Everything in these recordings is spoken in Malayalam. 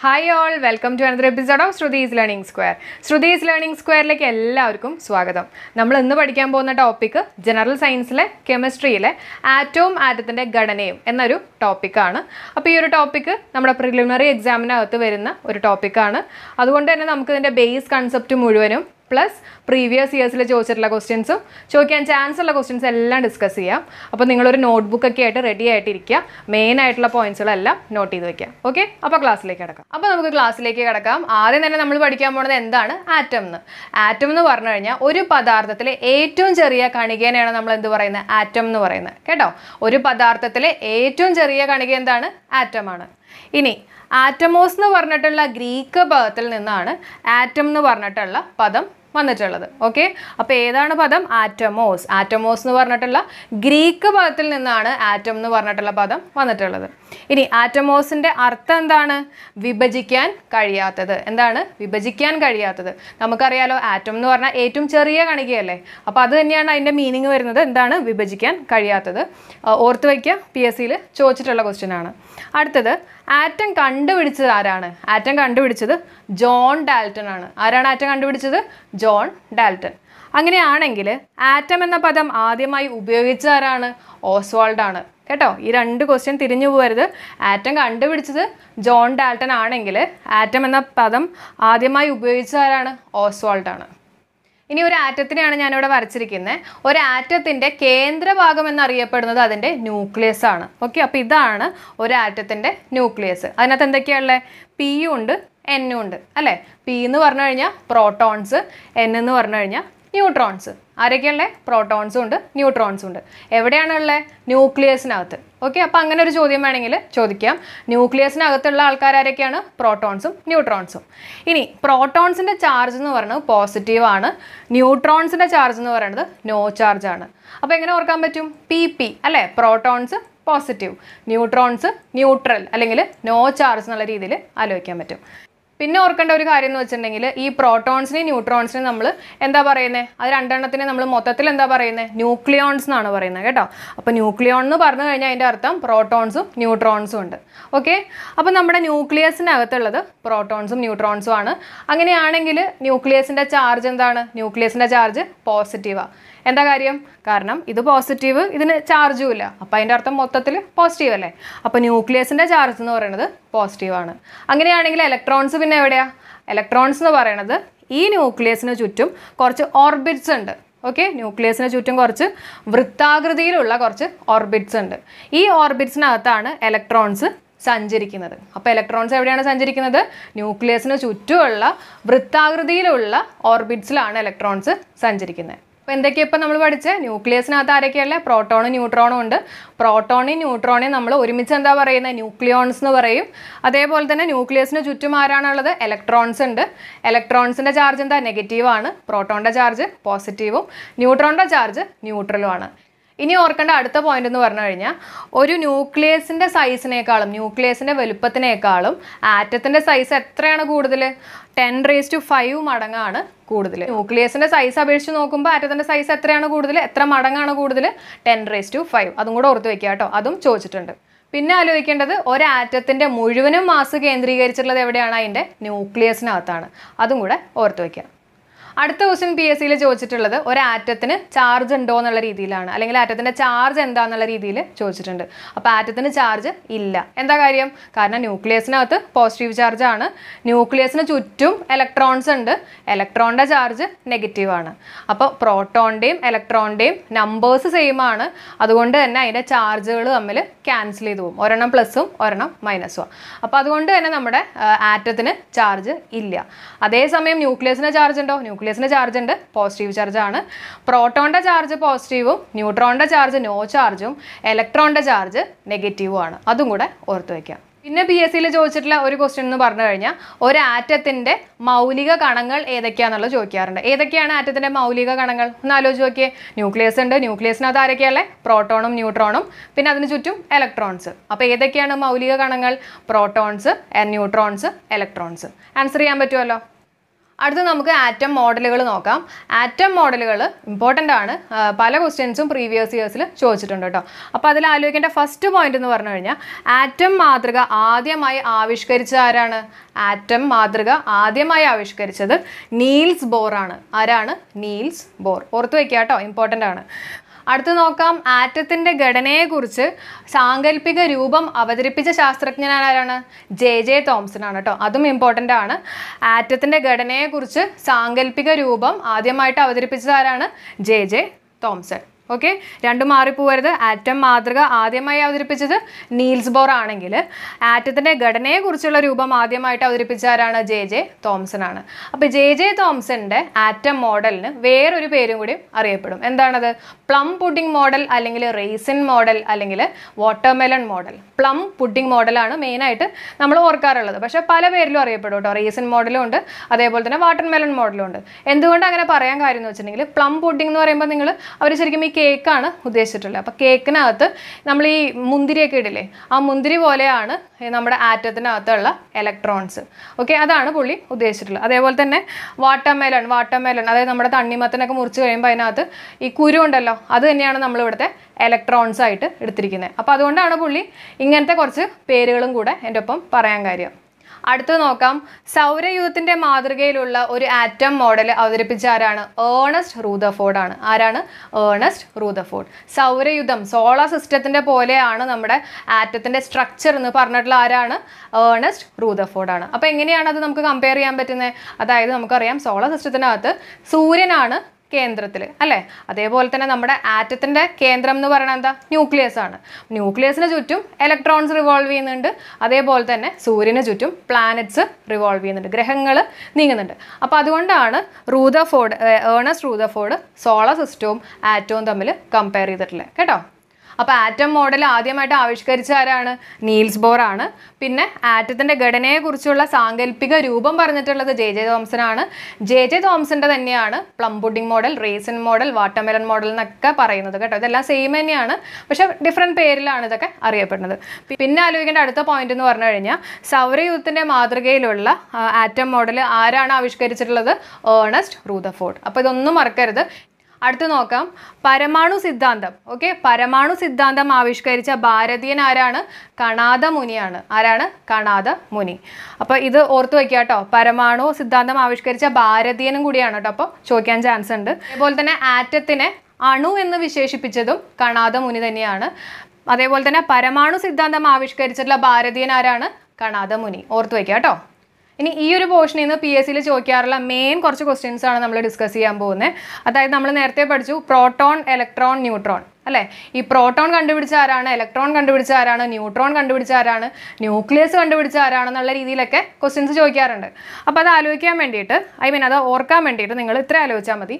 Hi all, welcome to another episode of Shrudi's Learning Square. Shrudi's Learning Square like എല്ലാവർക്കും സ്വാഗതം. നമ്മൾ ഇന്ന് പഠിക്കാൻ പോകുന്ന ടോപ്പിക് ജനറൽ സയൻസിലെ കെമിസ്ട്രിയിലെ ആറ്റവും ആറ്റത്തിന്റെ ഘടനയും എന്നൊരു ടോപ്പിക്കാണ്. അപ്പോൾ ഈ ഒരു ടോപ്പിക് നമ്മുടെ പ്രിലിമിനറി എക്സാമിനകത്ത് വരുന്ന ഒരു ടോപ്പിക്കാണ്. അതുകൊണ്ട് തന്നെ നമുക്ക് ഇതിന്റെ ബേസ് കൺസെപ്റ്റ് മുഴുവനും പ്ലസ് പ്രീവിയസ് ഇയേഴ്സിൽ ചോദിച്ചിട്ടുള്ള ക്വസ്റ്റ്യൻസും ചോദിക്കാൻ ചാൻസ് ഉള്ള ക്വസ്റ്റ്യൻസ് എല്ലാം ഡിസ്കസ് ചെയ്യാം. അപ്പോൾ നിങ്ങളൊരു നോട്ട്ബുക്കൊക്കെ ആയിട്ട് റെഡി ആയിട്ടിരിക്കുക. മെയിൻ ആയിട്ടുള്ള പോയിന്റ്സുകളെല്ലാം നോട്ട് ചെയ്ത് വെക്കാം. ഓക്കെ, അപ്പോൾ ക്ലാസ്സിലേക്ക് കിടക്കാം. അപ്പോൾ നമുക്ക് ക്ലാസ്സിലേക്ക് കിടക്കാം. ആദ്യം തന്നെ നമ്മൾ പഠിക്കാൻ പോകുന്നത് എന്താണ് ആറ്റം എന്ന്. ആറ്റം എന്ന് പറഞ്ഞു കഴിഞ്ഞാൽ ഒരു പദാർത്ഥത്തിലെ ഏറ്റവും ചെറിയ കണികേനെയാണ് നമ്മൾ എന്ത് പറയുന്നത്, ആറ്റം എന്ന് പറയുന്നത്. കേട്ടോ, ഒരു പദാർത്ഥത്തിലെ ഏറ്റവും ചെറിയ കണിക എന്താണ്, ആറ്റമാണ്. ഇനി ആറ്റമോസ് എന്ന് പറഞ്ഞിട്ടുള്ള ഗ്രീക്ക് പദത്തിൽ നിന്നാണ് ആറ്റം എന്ന് പറഞ്ഞിട്ടുള്ള പദം വന്നിട്ടുള്ളത്. ഓക്കെ, അപ്പോൾ ഏതാണ് പദം, ആറ്റമോസ്. ആറ്റമോസ് എന്ന് പറഞ്ഞിട്ടുള്ള ഗ്രീക്ക് പദത്തിൽ നിന്നാണ് ആറ്റം എന്ന് പറഞ്ഞിട്ടുള്ള പദം വന്നിട്ടുള്ളത്. ഇനി ആറ്റമോസിൻ്റെ അർത്ഥം എന്താണ്, വിഭജിക്കാൻ കഴിയാത്തത്. എന്താണ് വിഭജിക്കാൻ കഴിയാത്തത്? നമുക്കറിയാലോ ആറ്റം എന്ന് പറഞ്ഞാൽ ഏറ്റവും ചെറിയ കണികയല്ലേ. അപ്പോൾ അത് തന്നെയാണ് അതിൻ്റെ മീനിങ് വരുന്നത്. എന്താണ് വിഭജിക്കാൻ കഴിയാത്തത്? ഓർത്ത് വയ്ക്കുക, PSCയിൽ ചോദിച്ചിട്ടുള്ള ക്വസ്റ്റ്യൻ ആണ്. അടുത്തത്, ആറ്റം കണ്ടുപിടിച്ചത് ആരാണ്? ആറ്റം കണ്ടുപിടിച്ചത് ജോൺ ഡാൽട്ടൺ ആണ്. ആരാണ് ആറ്റം കണ്ടുപിടിച്ചത്? John Dalton. അങ്ങനെയാണെങ്കിൽ ആറ്റം എന്ന പദം ആദ്യമായി ഉപയോഗിച്ച ആരാണ്? ഓസ്വാൾഡ് ആണ്. കേട്ടോ, ഈ രണ്ട് ക്വസ്റ്റ്യൻ തിരിഞ്ഞു പോകരുത്. ആറ്റം കണ്ടുപിടിച്ചത് ജോൺ ഡാൽട്ടൺ ആണെങ്കിൽ ആറ്റം എന്ന പദം ആദ്യമായി ഉപയോഗിച്ച ആരാണ്? ഓസ്വാൾഡ് ആണ്. ഇനി ഒരു ആറ്റത്തിനെയാണ് ഞാനിവിടെ വരച്ചിരിക്കുന്നത്. ഒരു ആറ്റത്തിൻ്റെ കേന്ദ്രഭാഗം എന്നറിയപ്പെടുന്നത് അതിൻ്റെ ന്യൂക്ലിയസ് ആണ്. ഓക്കെ, അപ്പോൾ ഇതാണ് ഒരു ആറ്റത്തിൻ്റെ ന്യൂക്ലിയസ്. അതിനകത്ത് എന്തൊക്കെയാണുള്ളത്? P ഉണ്ട്, N ഉണ്ട് അല്ലേ. P എന്ന് പറഞ്ഞു കഴിഞ്ഞാൽ പ്രോട്ടോൺസ്, N എന്ന് പറഞ്ഞു കഴിഞ്ഞാൽ ന്യൂട്രോൺസ്. ആരൊക്കെയുള്ളത്? പ്രോട്ടോൺസും ഉണ്ട്, ന്യൂട്രോൺസും ഉണ്ട്. എവിടെയാണുള്ളത്? ന്യൂക്ലിയസിനകത്ത്. ഓക്കെ, അപ്പോൾ അങ്ങനെ ഒരു ചോദ്യം വേണമെങ്കിൽ ചോദിക്കാം. ന്യൂക്ലിയസിനകത്തുള്ള ആൾക്കാരൊക്കെയാണ്? പ്രോട്ടോൺസും ന്യൂട്രോൺസും. ഇനി പ്രോട്ടോൺസിൻ്റെ ചാർജ് എന്ന് പറയുന്നത് പോസിറ്റീവ് ആണ്, ന്യൂട്രോൺസിൻ്റെ ചാർജ് എന്ന് പറയുന്നത് നോ ചാർജ് ആണ്. അപ്പോൾ എങ്ങനെ ഓർക്കാൻ പറ്റും? PP അല്ലേ, പ്രോട്ടോൺസ് പോസിറ്റീവ്, ന്യൂട്രോൺസ് ന്യൂട്രൽ അല്ലെങ്കിൽ നോ ചാർജ് എന്നുള്ള രീതിയിൽ ആലോചിക്കാൻ പറ്റും. പിന്നെ ഓർക്കേണ്ട ഒരു കാര്യം എന്ന് വെച്ചിട്ടുണ്ടെങ്കിൽ ഈ പ്രോട്ടോൺസിനെയും ന്യൂട്രോൺസിനെയും നമ്മൾ എന്താ പറയുന്നത്, അത് രണ്ടെണ്ണത്തിനെ നമ്മൾ മൊത്തത്തിൽ എന്താ പറയുന്നത്, ന്യൂക്ലിയോൺസ് എന്നാണ് പറയുന്നത്. കേട്ടോ, അപ്പോൾ ന്യൂക്ലിയോൺ എന്ന് പറഞ്ഞു കഴിഞ്ഞാൽ അതിൻ്റെ അർത്ഥം പ്രോട്ടോൺസും ന്യൂട്രോൺസും ഉണ്ട്. ഓക്കെ, അപ്പോൾ നമ്മുടെ ന്യൂക്ലിയസിനകത്തുള്ളത് പ്രോട്ടോൺസും ന്യൂട്രോൺസും ആണ്. അങ്ങനെയാണെങ്കിൽ ന്യൂക്ലിയസിൻ്റെ ചാർജ് എന്താണ്? ന്യൂക്ലിയസിൻ്റെ ചാർജ് പോസിറ്റീവാണ്. എന്താ കാര്യം? കാരണം ഇത് പോസിറ്റീവ്, ഇതിന് ചാർജും ഇല്ല. അപ്പോൾ അതിൻ്റെ അർത്ഥം മൊത്തത്തിൽ പോസിറ്റീവ് അല്ലേ. അപ്പോൾ ന്യൂക്ലിയസിൻ്റെ ചാർജ് എന്ന് പറയുന്നത് പോസിറ്റീവാണ്. അങ്ങനെയാണെങ്കിൽ ഇലക്ട്രോൺസ് പിന്നെ എവിടെയാണ്? ഇലക്ട്രോൺസ് എന്ന് പറയുന്നത് ഈ ന്യൂക്ലിയസിന് ചുറ്റും കുറച്ച് ഓർബിറ്റ്സ് ഉണ്ട്. ഓക്കെ, ന്യൂക്ലിയസിന് ചുറ്റും കുറച്ച് വൃത്താകൃതിയിലുള്ള കുറച്ച് ഓർബിറ്റ്സ് ഉണ്ട്. ഈ ഓർബിറ്റ്സിനകത്താണ് ഇലക്ട്രോൺസ് സഞ്ചരിക്കുന്നത്. അപ്പോൾ ഇലക്ട്രോൺസ് എവിടെയാണ് സഞ്ചരിക്കുന്നത്? ന്യൂക്ലിയസിന് ചുറ്റുമുള്ള വൃത്താകൃതിയിലുള്ള ഓർബിറ്റ്സിലാണ് ഇലക്ട്രോൺസ് സഞ്ചരിക്കുന്നത്. അപ്പോൾ എന്തൊക്കെയാണ് ഇപ്പോൾ നമ്മൾ പഠിച്ചത്? ന്യൂക്ലിയസിനകത്ത് ആരൊക്കെയല്ലേ? പ്രോട്ടോണും ന്യൂട്രോണും ഉണ്ട്. പ്രോട്ടോണും ന്യൂട്രോണും നമ്മൾ ഒരുമിച്ച് എന്താ പറയുന്നത്? ന്യൂക്ലിയോൺസ് എന്ന് പറയും. അതേപോലെ തന്നെ ന്യൂക്ലിയസിന് ചുറ്റും ആരാണുള്ളത്? ഇലക്ട്രോൺസ് ഉണ്ട്. ഇലക്ട്രോൺസിൻ്റെ ചാർജ് എന്താ? നെഗറ്റീവാണ്. പ്രോട്ടോണിൻ്റെ ചാർജ് പോസിറ്റീവും, ന്യൂട്രോണിൻ്റെ ചാർജ് ന്യൂട്രലുമാണ്. ഇനി ഓർക്കേണ്ട അടുത്ത പോയിന്റ് എന്ന് പറഞ്ഞു കഴിഞ്ഞാൽ ഒരു ന്യൂക്ലിയസിൻ്റെ സൈസിനേക്കാളും, ന്യൂക്ലിയസിൻ്റെ വലുപ്പത്തിനേക്കാളും ആറ്റത്തിൻ്റെ സൈസ് എത്രയാണ് കൂടുതൽ? 10⁵ മടങ്ങാണ് കൂടുതൽ. ന്യൂക്ലിയസിൻ്റെ സൈസ് അപേക്ഷിച്ച് നോക്കുമ്പോൾ ആറ്റത്തിൻ്റെ സൈസ് എത്രയാണ് കൂടുതൽ? എത്ര മടങ്ങാണ് കൂടുതൽ? 10⁵. അതും കൂടെ ഓർത്ത് വെക്കുക കേട്ടോ, അതും ചോദിച്ചിട്ടുണ്ട്. പിന്നെ ആലോചിക്കേണ്ടത് ഒരു ആറ്റത്തിൻ്റെ മുഴുവനും മാസ് കേന്ദ്രീകരിച്ചിട്ടുള്ളത് എവിടെയാണ്? അതിൻ്റെ ന്യൂക്ലിയസിനകത്താണ്. അതും കൂടെ ഓർത്ത് വയ്ക്കുക. അടുത്ത ക്വസ്റ്റ്യൻ PSCയിൽ ചോദിച്ചിട്ടുള്ളത് ഒരു ആറ്റത്തിന് ചാർജ് ഉണ്ടോ എന്നുള്ള രീതിയിലാണ്, അല്ലെങ്കിൽ ആറ്റത്തിൻ്റെ ചാർജ് എന്താണെന്നുള്ള രീതിയിൽ ചോദിച്ചിട്ടുണ്ട്. അപ്പോൾ ആറ്റത്തിന് ചാർജ് ഇല്ല. എന്താ കാര്യം? കാരണം ന്യൂക്ലിയസിനകത്ത് പോസിറ്റീവ് ചാർജ് ആണ്, ന്യൂക്ലിയസിന് ചുറ്റും ഇലക്ട്രോൺസ് ഉണ്ട്, ഇലക്ട്രോണിൻ്റെ ചാർജ് നെഗറ്റീവാണ്. അപ്പോൾ പ്രോട്ടോണിൻ്റെയും ഇലക്ട്രോണിൻ്റെയും നമ്പേഴ്സ് സെയിം ആണ്. അതുകൊണ്ട് തന്നെ അതിൻ്റെ ചാർജുകൾ തമ്മിൽ ക്യാൻസൽ ചെയ്ത് പോകും. ഒരെണ്ണം പ്ലസും ഒരെണ്ണം മൈനസും. അപ്പോൾ അതുകൊണ്ട് തന്നെ നമ്മുടെ ആറ്റത്തിന് ചാർജ് ഇല്ല. അതേസമയം ന്യൂക്ലിയസിന് ചാർജ് ഉണ്ടോ? ന്യൂക്ലിയസിൻ്റെ ചാർജ് ഉണ്ട്, പോസിറ്റീവ് ചാർജ് ആണ്. പ്രോട്ടോണിൻ്റെ ചാർജ് പോസിറ്റീവും, ന്യൂട്രോണിൻ്റെ ചാർജ് നോ ചാർജും, ഇലക്ട്രോണിൻ്റെ ചാർജ് നെഗറ്റീവും ആണ്. അതും കൂടെ ഓർത്ത് വയ്ക്കാം. പിന്നെ PSCയിൽ ചോദിച്ചിട്ടുള്ള ഒരു ക്വസ്റ്റ്യൻ എന്ന് പറഞ്ഞു കഴിഞ്ഞാൽ ഒരു ആറ്റത്തിൻ്റെ മൗലിക കണങ്ങൾ ഏതൊക്കെയാണെന്നുള്ളത് ചോദിക്കാറുണ്ട്. ഏതൊക്കെയാണ് ആറ്റത്തിൻ്റെ മൗലിക കണങ്ങൾ എന്ന് ആലോചിച്ച് നോക്കിയേ. ന്യൂക്ലിയസ് ഉണ്ട്, ന്യൂക്ലിയസിനകത്ത് ആരൊക്കെയല്ലേ? പ്രോട്ടോണും ന്യൂട്രോണും, പിന്നെ അതിന് ചുറ്റും ഇലക്ട്രോൺസ്. അപ്പോൾ ഏതൊക്കെയാണ് മൗലിക കണങ്ങൾ? Protons, neutrons, electrons. ആൻസർ ചെയ്യാൻ പറ്റുമല്ലോ. അടുത്ത് നമുക്ക് ആറ്റം മോഡലുകൾ നോക്കാം. ആറ്റം മോഡലുകൾ ഇമ്പോർട്ടൻ്റ് ആണ്, പല ക്വസ്റ്റ്യൻസും പ്രീവിയസ് ഇയേഴ്സിൽ ചോദിച്ചിട്ടുണ്ട് കേട്ടോ. അപ്പോൾ അതിൽ ആലോചിക്കേണ്ട ഫസ്റ്റ് പോയിന്റ് എന്ന് പറഞ്ഞു കഴിഞ്ഞാൽ ആറ്റം മാതൃക ആദ്യമായി ആവിഷ്കരിച്ച ആരാണ്? ആറ്റം മാതൃക ആദ്യമായി ആവിഷ്കരിച്ചത് നീൽസ് ബോർ ആണ്. ആരാണ്? Niels Bohr. ഓർത്ത് വയ്ക്കുക കേട്ടോ, ഇമ്പോർട്ടൻ്റ് ആണ്. അടുത്ത് നോക്കാം, ആറ്റത്തിൻ്റെ ഘടനയെക്കുറിച്ച് സാങ്കല്പിക രൂപം അവതരിപ്പിച്ച ശാസ്ത്രജ്ഞനാരാണ്? ജെ തോംസൺ ആണ് കേട്ടോ. അതും ഇമ്പോർട്ടൻ്റ് ആണ്. ആറ്റത്തിൻ്റെ ഘടനയെക്കുറിച്ച് സാങ്കല്പിക രൂപം ആദ്യമായിട്ട് അവതരിപ്പിച്ചത് ആരാണ്? J Thomson. ഓക്കെ, രണ്ടും മാറിപ്പോവരുത്. ആറ്റം മാതൃക ആദ്യമായി അവതരിപ്പിച്ചത് നീൽസ് ബോർ ആണെങ്കിൽ ആറ്റത്തിൻ്റെ ഘടനയെക്കുറിച്ചുള്ള രൂപം ആദ്യമായിട്ട് അവതരിപ്പിച്ച ആരാണ്? ജെ തോംസൺ ആണ്. അപ്പോൾ ജെ തോംസണിൻ്റെ ആറ്റം മോഡലിന് വേറൊരു പേരും കൂടി അറിയപ്പെടും. എന്താണത്? പ്ലം പുഡിംഗ് മോഡൽ, അല്ലെങ്കിൽ റേസിൻ മോഡൽ, അല്ലെങ്കിൽ വാട്ടർമെലൺ മോഡൽ. പ്ലം പുഡിംഗ് മോഡലാണ് മെയിനായിട്ട് നമ്മൾ ഓർക്കാറുള്ളത്. പക്ഷേ പല പേരിലും അറിയപ്പെടും കേട്ടോ. റേസിൻ മോഡലും ഉണ്ട്, അതേപോലെ തന്നെ വാട്ടർമെലൺ മോഡലും ഉണ്ട്. എന്തുകൊണ്ട് അങ്ങനെ പറയാൻ കാര്യം എന്ന് വെച്ചിട്ടുണ്ടെങ്കിൽ പ്ലം പുഡിംഗ് എന്ന് പറയുമ്പോൾ അവർ ശരിക്കും ഈ കേക്കാണ് ഉദ്ദേശിച്ചിട്ടുള്ളത്. അപ്പോൾ കേക്കിനകത്ത് നമ്മൾ ഈ മുന്തിരിയൊക്കെ ഇടില്ലേ, ആ മുന്തിരി പോലെയാണ് നമ്മുടെ ആറ്റത്തിനകത്തുള്ള ഇലക്ട്രോൺസ്. ഓക്കെ, അതാണ് പുള്ളി ഉദ്ദേശിച്ചിട്ടുള്ളത്. അതേപോലെ തന്നെ വാട്ടർമെലൺ, അതായത് നമ്മുടെ തണ്ണിമത്തനൊക്കെ മുറിച്ച് കഴിയുമ്പോൾ അതിനകത്ത് ഈ കുരു ഉണ്ടല്ലോ, അത് തന്നെയാണ് നമ്മളിവിടുത്തെ ഇലക്ട്രോൺസ് ആയിട്ട് എടുത്തിരിക്കുന്നത്. അപ്പോൾ അതുകൊണ്ടാണ് പുള്ളി ഇങ്ങനത്തെ കുറച്ച് പേരുകളും കൂടെ എൻ്റെ ഒപ്പം പറയാൻ കാര്യം. അടുത്ത് നോക്കാം, സൗരയൂഥത്തിൻ്റെ മാതൃകയിലുള്ള ഒരു ആറ്റം മോഡൽ അവതരിപ്പിച്ച ആരാണ്? ഏണസ്റ്റ് റൂദർഫോർഡ് ആണ്. ആരാണ്? Ernest Rutherford. സൗരയൂഥം, സോളാർ സിസ്റ്റത്തിൻ്റെ പോലെയാണ് നമ്മുടെ ആറ്റത്തിൻ്റെ സ്ട്രക്ചർ എന്ന് പറഞ്ഞിട്ടുള്ള ആരാണ്? ഏണസ്റ്റ് റൂദർഫോർഡ് ആണ്. അപ്പോൾ എങ്ങനെയാണ് അത് നമുക്ക് കമ്പയർ ചെയ്യാൻ പറ്റുന്നത്? അതായത് നമുക്കറിയാം സോളാർ സിസ്റ്റത്തിനകത്ത് സൂര്യനാണ് കേന്ദ്രത്തിൽ അല്ലേ. അതേപോലെ തന്നെ നമ്മുടെ ആറ്റത്തിൻ്റെ കേന്ദ്രം എന്ന് പറയുന്നത് എന്താ? ന്യൂക്ലിയസ് ആണ്. ന്യൂക്ലിയസിന് ചുറ്റും ഇലക്ട്രോൺസ് റിവോൾവ് ചെയ്യുന്നുണ്ട്. അതേപോലെ തന്നെ സൂര്യന് ചുറ്റും പ്ലാനറ്റ്സ് റിവോൾവ് ചെയ്യുന്നുണ്ട്, ഗ്രഹങ്ങൾ നീങ്ങുന്നുണ്ട്. അപ്പോൾ അതുകൊണ്ടാണ് ഏണസ്റ്റ് റൂദർഫോർഡ് സോളാർ സിസ്റ്റവും ആറ്റവും തമ്മിൽ കമ്പയർ ചെയ്തിട്ടുള്ളത് കേട്ടോ. അപ്പോൾ ആറ്റം മോഡൽ ആദ്യമായിട്ട് ആവിഷ്കരിച്ച ആരാണ്? നീൽസ് ബോർ ആണ്. പിന്നെ ആറ്റത്തിൻ്റെ ഘടനയെക്കുറിച്ചുള്ള സാങ്കല്പിക രൂപം പറഞ്ഞിട്ടുള്ളത് ജെ തോംസൺ ആണ്. ജെ തോംസൻ്റെ തന്നെയാണ് plum pudding model, raisin model, watermelon model എന്നൊക്കെ പറയുന്നത് കേട്ടോ. ഇതെല്ലാം സെയിം തന്നെയാണ്, പക്ഷേ ഡിഫറെൻറ്റ് പേരിലാണ് ഇതൊക്കെ അറിയപ്പെടുന്നത്. പിന്നെ ആലോചിക്കേണ്ട അടുത്ത പോയിന്റ് എന്ന് പറഞ്ഞു കഴിഞ്ഞാൽ സൗരയൂഥത്തിൻ്റെ മാതൃകയിലുള്ള ആറ്റം മോഡൽ ആരാണ് ആവിഷ്കരിച്ചിട്ടുള്ളത്? Ernest Rutherford. അപ്പോൾ ഇതൊന്നും മറക്കരുത്. അടുത്ത് നോക്കാം, പരമാണു സിദ്ധാന്തം. ഓക്കെ, പരമാണു സിദ്ധാന്തം ആവിഷ്കരിച്ച ഭാരതീയൻ ആരാണ്? കണാദ മുനിയാണ്. ആരാണ്? കണാദ മുനി. അപ്പോൾ ഇത് ഓർത്ത് വയ്ക്കുക കേട്ടോ. പരമാണു സിദ്ധാന്തം ആവിഷ്കരിച്ച ഭാരതീയനും കൂടിയാണ് കേട്ടോ. അപ്പോൾ ചോദിക്കാൻ ചാൻസ് ഉണ്ട്. അതേപോലെ തന്നെ ആറ്റത്തിനെ അണു എന്ന് വിശേഷിപ്പിച്ചതും കണാദ മുനി തന്നെയാണ്. അതേപോലെ തന്നെ പരമാണു സിദ്ധാന്തം ആവിഷ്കരിച്ചിട്ടുള്ള ഭാരതീയൻ ആരാണ്? കണാദ മുനി. ഓർത്ത് വയ്ക്കുക കേട്ടോ. ഇനി ഈ ഒരു പോർഷനിൽ നിന്ന് PSCയിൽ ചോദിക്കാറുള്ള മെയിൻ കുറച്ച് ക്വസ്റ്റ്യൻസ് ആണ് നമ്മൾ ഡിസ്കസ് ചെയ്യാൻ പോകുന്നത്. അതായത് നമ്മൾ നേരത്തെ പഠിച്ചു പ്രോട്ടോൺ, ഇലക്ട്രോൺ, ന്യൂട്രോൺ അല്ലേ. ഈ പ്രോട്ടോൺ കണ്ടുപിടിച്ച ആരാണ്? ഇലക്ട്രോൺ കണ്ടുപിടിച്ച ആരാണ്? ന്യൂട്രോൺ കണ്ടുപിടിച്ച ആരാണ്? ന്യൂക്ലിയസ് കണ്ടുപിടിച്ച ആരാണെന്നുള്ള രീതിയിലൊക്കെ ക്വസ്റ്റ്യൻസ് ചോദിക്കാറുണ്ട്. അപ്പോൾ അത് ആലോചിക്കാൻ വേണ്ടിയിട്ട്, അത് ഓർക്കാൻ വേണ്ടിയിട്ട് നിങ്ങൾ ഇത്ര ആലോചിച്ചാൽ മതി.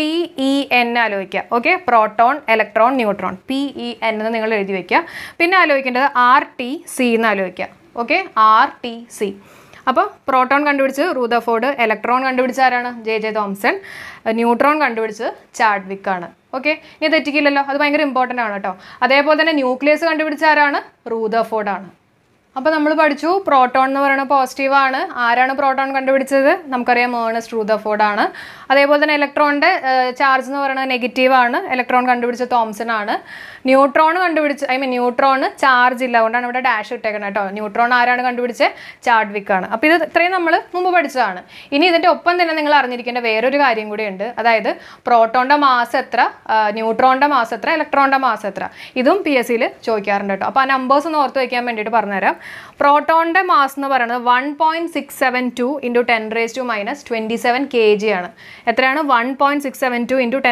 PEN ആലോചിക്കുക. Okay, proton, electron, neutron. PEN എന്ന് നിങ്ങൾ എഴുതി വയ്ക്കുക. പിന്നെ ആലോചിക്കേണ്ടത് RTC എന്ന് ആലോചിക്കുക. Okay, RTC. അപ്പോൾ പ്രോട്ടോൺ കണ്ടുപിടിച്ച് റൂദർഫോർഡ്, ഇലക്ട്രോൺ കണ്ടുപിടിച്ച ആരാണ്? ജെ തോംസൺ, ന്യൂട്രോൺ കണ്ടുപിടിച്ചത് ചാഡ്വിക് ആണ്. ഓക്കെ, ഇനി തെറ്റിക്കില്ലല്ലോ, അത് ഭയങ്കര ഇമ്പോർട്ടൻ്റ് ആണ് കേട്ടോ. അതേപോലെ തന്നെ ന്യൂക്ലിയസ് കണ്ടുപിടിച്ച ആരാണ്? റൂദർഫോർഡ് ആണ്. അപ്പോൾ നമ്മൾ പഠിച്ചു പ്രോട്ടോൺ എന്ന് പറയുന്നത് പോസിറ്റീവാണ്. ആരാണ് പ്രോട്ടോൺ കണ്ടുപിടിച്ചത്? നമുക്കറിയാം ഏണസ്റ്റ് റൂദർഫോർഡ് ആണ്. അതേപോലെ തന്നെ ഇലക്ട്രോണിൻ്റെ ചാർജ് എന്ന് പറയുന്നത് നെഗറ്റീവാണ്. ഇലക്ട്രോൺ കണ്ടുപിടിച്ച തോംസൺ ആണ്. ന്യൂട്രോൺ ന്യൂട്രോണ് ചാർജ് ഇല്ല, അതുകൊണ്ടാണ് ഇവിടെ ഡാഷ് ഇട്ടേക്കണം കേട്ടോ. ന്യൂട്രോൺ ആരാണ് കണ്ടുപിടിച്ചത്? ചാഡ്വിക് ആണ്. അപ്പോൾ ഇത് ഇത്രയും നമ്മൾ മുമ്പ് പഠിച്ചതാണ്. ഇനി ഇതിൻ്റെ ഒപ്പം തന്നെ നിങ്ങൾ അറിഞ്ഞിരിക്കേണ്ട വേറൊരു കാര്യം കൂടി ഉണ്ട്. അതായത് പ്രോട്ടോണിൻ്റെ മാസ് എത്ര, ന്യൂട്രോണിൻ്റെ മാസ് എത്ര, ഇലക്ട്രോണിൻ്റെ മാസ് എത്ര, ഇതും PSCയിൽ ചോദിക്കാറുണ്ട് കേട്ടോ. അപ്പോൾ ആ നമ്പേഴ്സ് ഒന്ന് ഓർത്ത് വയ്ക്കാൻ വേണ്ടിയിട്ട് പറഞ്ഞുതരാം. പ്രോട്ടോണിൻ്റെ മാസ് എന്ന് പറയുന്നത് 1.672 × 10⁻⁻27 kg ആണ്. എത്രയാണ്? 1.672 ×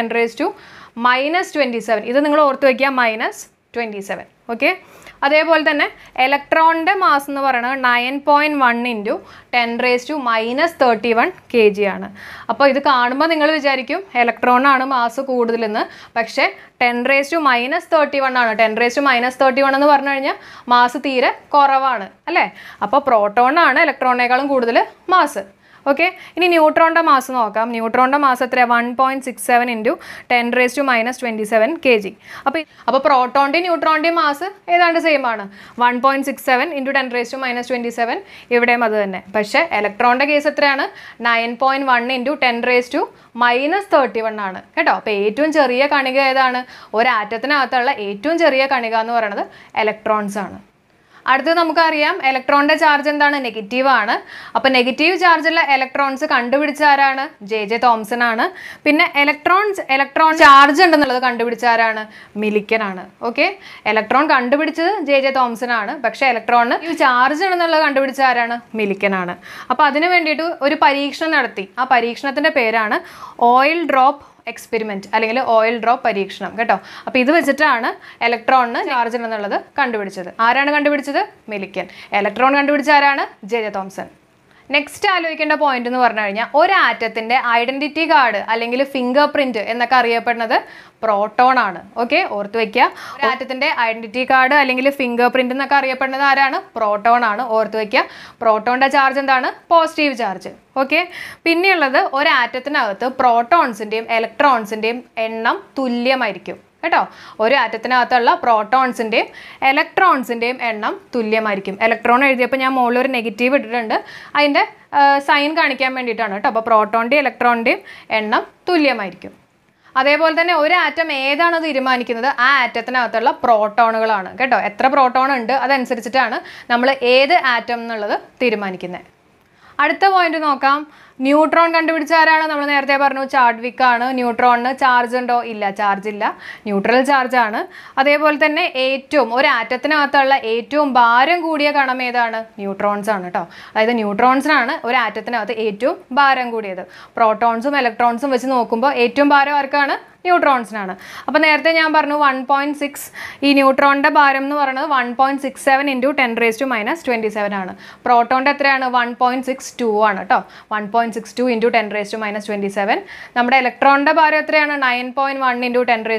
10⁻⁻27. ഇത് നിങ്ങൾ ഓർത്ത് വയ്ക്കുക, -27. ഓക്കെ, അതേപോലെ തന്നെ ഇലക്ട്രോണിൻ്റെ മാസ് എന്ന് പറയുന്നത് 9.1 × 10⁻⁻31 kg ആണ്. അപ്പോൾ ഇത് കാണുമ്പോൾ നിങ്ങൾ വിചാരിക്കും ഇലക്ട്രോണാണ് മാസ് കൂടുതലെന്ന്. പക്ഷേ 10⁻⁻31 ആണ്. 10⁻⁻31 എന്ന് പറഞ്ഞു കഴിഞ്ഞാൽ മാസ് തീരെ കുറവാണ് അല്ലേ. അപ്പോൾ പ്രോട്ടോണാണ് ഇലക്ട്രോണിനേക്കാളും കൂടുതൽ മാസ്. ഓക്കെ, ഇനി ന്യൂട്രോണിൻ്റെ മാസ് നോക്കാം. ന്യൂട്രോണിൻ്റെ മാസ് എത്ര? 1.67 × 10⁻⁻27 kg. അപ്പോൾ പ്രോട്ടോണിൻ്റെയും ന്യൂട്രോണിൻ്റെയും മാസ് ഏതാണ്ട് സെയിം ആണ്, 1.67 × 10⁻⁻27. ഇവിടെയും അത് തന്നെ. പക്ഷേ ഇലക്ട്രോണിൻ്റെ കേസ് എത്രയാണ്? 9.1 × 10⁻31 ആണ് കേട്ടോ. അപ്പോൾ ഏറ്റവും ചെറിയ കണിക ഏതാണ്? ഒരു ആറ്റത്തിനകത്തുള്ള ഏറ്റവും ചെറിയ കണിക എന്ന് പറയുന്നത് ഇലക്ട്രോൺസ് ആണ്. അടുത്തത് നമുക്കറിയാം ഇലക്ട്രോണിൻ്റെ ചാർജ് എന്താണ്? നെഗറ്റീവ് ആണ്. അപ്പോൾ നെഗറ്റീവ് ചാർജുള്ള ഇലക്ട്രോൺസ് കണ്ടുപിടിച്ച ആരാണ്? ജെ തോംസൺ ആണ്. പിന്നെ ഇലക്ട്രോൺ ചാർജ് ഉണ്ടെന്നുള്ളത് കണ്ടുപിടിച്ച ആരാണ്? മിലിക്കൻ ആണ്. ഓക്കെ, ഇലക്ട്രോൺ കണ്ടുപിടിച്ചത് ജെ തോംസൺ ആണ്, പക്ഷേ ഇലക്ട്രോണിന് ഈ ചാർജ് ഉണ്ടെന്നുള്ളത് കണ്ടുപിടിച്ച ആരാണ്? മിലിക്കൻ ആണ്. അപ്പോൾ അതിന് വേണ്ടിയിട്ട് ഒരു പരീക്ഷണം നടത്തി. ആ പരീക്ഷണത്തിൻ്റെ പേരാണ് ഓയിൽ ഡ്രോപ്പ് എക്സ്പെരിമെൻറ്റ് അല്ലെങ്കിൽ ഓയിൽ ഡ്രോപ്പ് പരീക്ഷണം കേട്ടോ. അപ്പോൾ ഇത് വെച്ചിട്ടാണ് ഇലക്ട്രോണിന് ചാർജ് എന്നുള്ളത് കണ്ടുപിടിച്ചത്. ആരാണ് കണ്ടുപിടിച്ചത്? മിലിക്കൻ. ഇലക്ട്രോൺ കണ്ടുപിടിച്ച ആരാണ്? J Thomson. നെക്സ്റ്റ് ആലോചിക്കേണ്ട പോയിന്റ് എന്ന് പറഞ്ഞു കഴിഞ്ഞാൽ ഒരു ആറ്റത്തിൻ്റെ ഐഡൻറ്റിറ്റി കാർഡ് അല്ലെങ്കിൽ ഫിംഗർ പ്രിൻറ്റ് എന്നൊക്കെ അറിയപ്പെടുന്നത് പ്രോട്ടോൺ ആണ്. ഓക്കെ, ഓർത്ത് വയ്ക്കുക. ഒരു ആറ്റത്തിൻ്റെ ഐഡൻറ്റിറ്റി കാർഡ് അല്ലെങ്കിൽ ഫിംഗർ പ്രിൻറ്റ് എന്നൊക്കെ അറിയപ്പെടുന്നത് ആരാണ്? പ്രോട്ടോൺ ആണ്. ഓർത്ത് വയ്ക്കുക. പ്രോട്ടോണിൻ്റെ ചാർജ് എന്താണ്? Positive charge. ഓക്കെ, പിന്നെയുള്ളത് ഒരു ആറ്റത്തിനകത്ത് പ്രോട്ടോൺസിൻ്റെയും ഇലക്ട്രോൺസിൻ്റെയും എണ്ണം തുല്യമായിരിക്കും കേട്ടോ. ഒരു ആറ്റത്തിനകത്തുള്ള പ്രോട്ടോൺസിൻ്റെയും ഇലക്ട്രോൺസിൻ്റെയും എണ്ണം തുല്യമായിരിക്കും. ഇലക്ട്രോൺ എഴുതിയപ്പോൾ ഞാൻ മുകളിൽ ഒരു നെഗറ്റീവ് ഇട്ടിട്ടുണ്ട്, അതിൻ്റെ സൈൻ കാണിക്കാൻ വേണ്ടിയിട്ടാണ് കേട്ടോ. അപ്പോൾ പ്രോട്ടോണിൻ്റെയും ഇലക്ട്രോണിൻ്റെയും എണ്ണം തുല്യമായിരിക്കും. അതേപോലെ തന്നെ ഒരു ആറ്റം ഏതാണ് തീരുമാനിക്കുന്നത്? ആ ആറ്റത്തിനകത്തുള്ള പ്രോട്ടോണുകളാണ് കേട്ടോ. എത്ര പ്രോട്ടോൺ ഉണ്ട് അതനുസരിച്ചിട്ടാണ് നമ്മൾ ഏത് ആറ്റം എന്നുള്ളത് തീരുമാനിക്കുന്നത്. അടുത്ത പോയിന്റ് നോക്കാം. ന്യൂട്രോൺ കണ്ടുപിടിച്ച ആരാണ്? നമ്മൾ നേരത്തെ പറഞ്ഞു ചാഡ്വിക് ആണ്. ന്യൂട്രോണിന് ചാർജ് ഉണ്ടോ? ഇല്ല, ചാർജ് ഇല്ല, ന്യൂട്രൽ ചാർജ് ആണ്. അതേപോലെ തന്നെ ഒരു ആറ്റത്തിനകത്തുള്ള ഏറ്റവും ഭാരം കൂടിയ കണം ഏതാണ്? ന്യൂട്രോൺസ് ആണ് കേട്ടോ. അതായത് ന്യൂട്രോൺസിനാണ് ഒരു ആറ്റത്തിനകത്ത് ഏറ്റവും ഭാരം കൂടിയത്. പ്രോട്ടോൺസും ഇലക്ട്രോൺസും വെച്ച് നോക്കുമ്പോൾ ഏറ്റവും ഭാരം ആർക്കാണ്? ന്യൂട്രോൺസിനാണ്. അപ്പോൾ നേരത്തെ ഞാൻ പറഞ്ഞു 1.6, ഈ ന്യൂട്രോണിൻ്റെ ഭാരം എന്ന് പറയുന്നത് 1.67 × 10⁻⁻27 ആണ്. പ്രോട്ടോണിൻ്റെ എത്രയാണ്? 1.62 ആണ് കേട്ടോ. 1.62 × 10⁻⁻27. നമ്മുടെ ഇലക്ട്രോണിൻ്റെ ഭാരം എത്രയാണ്? 9.1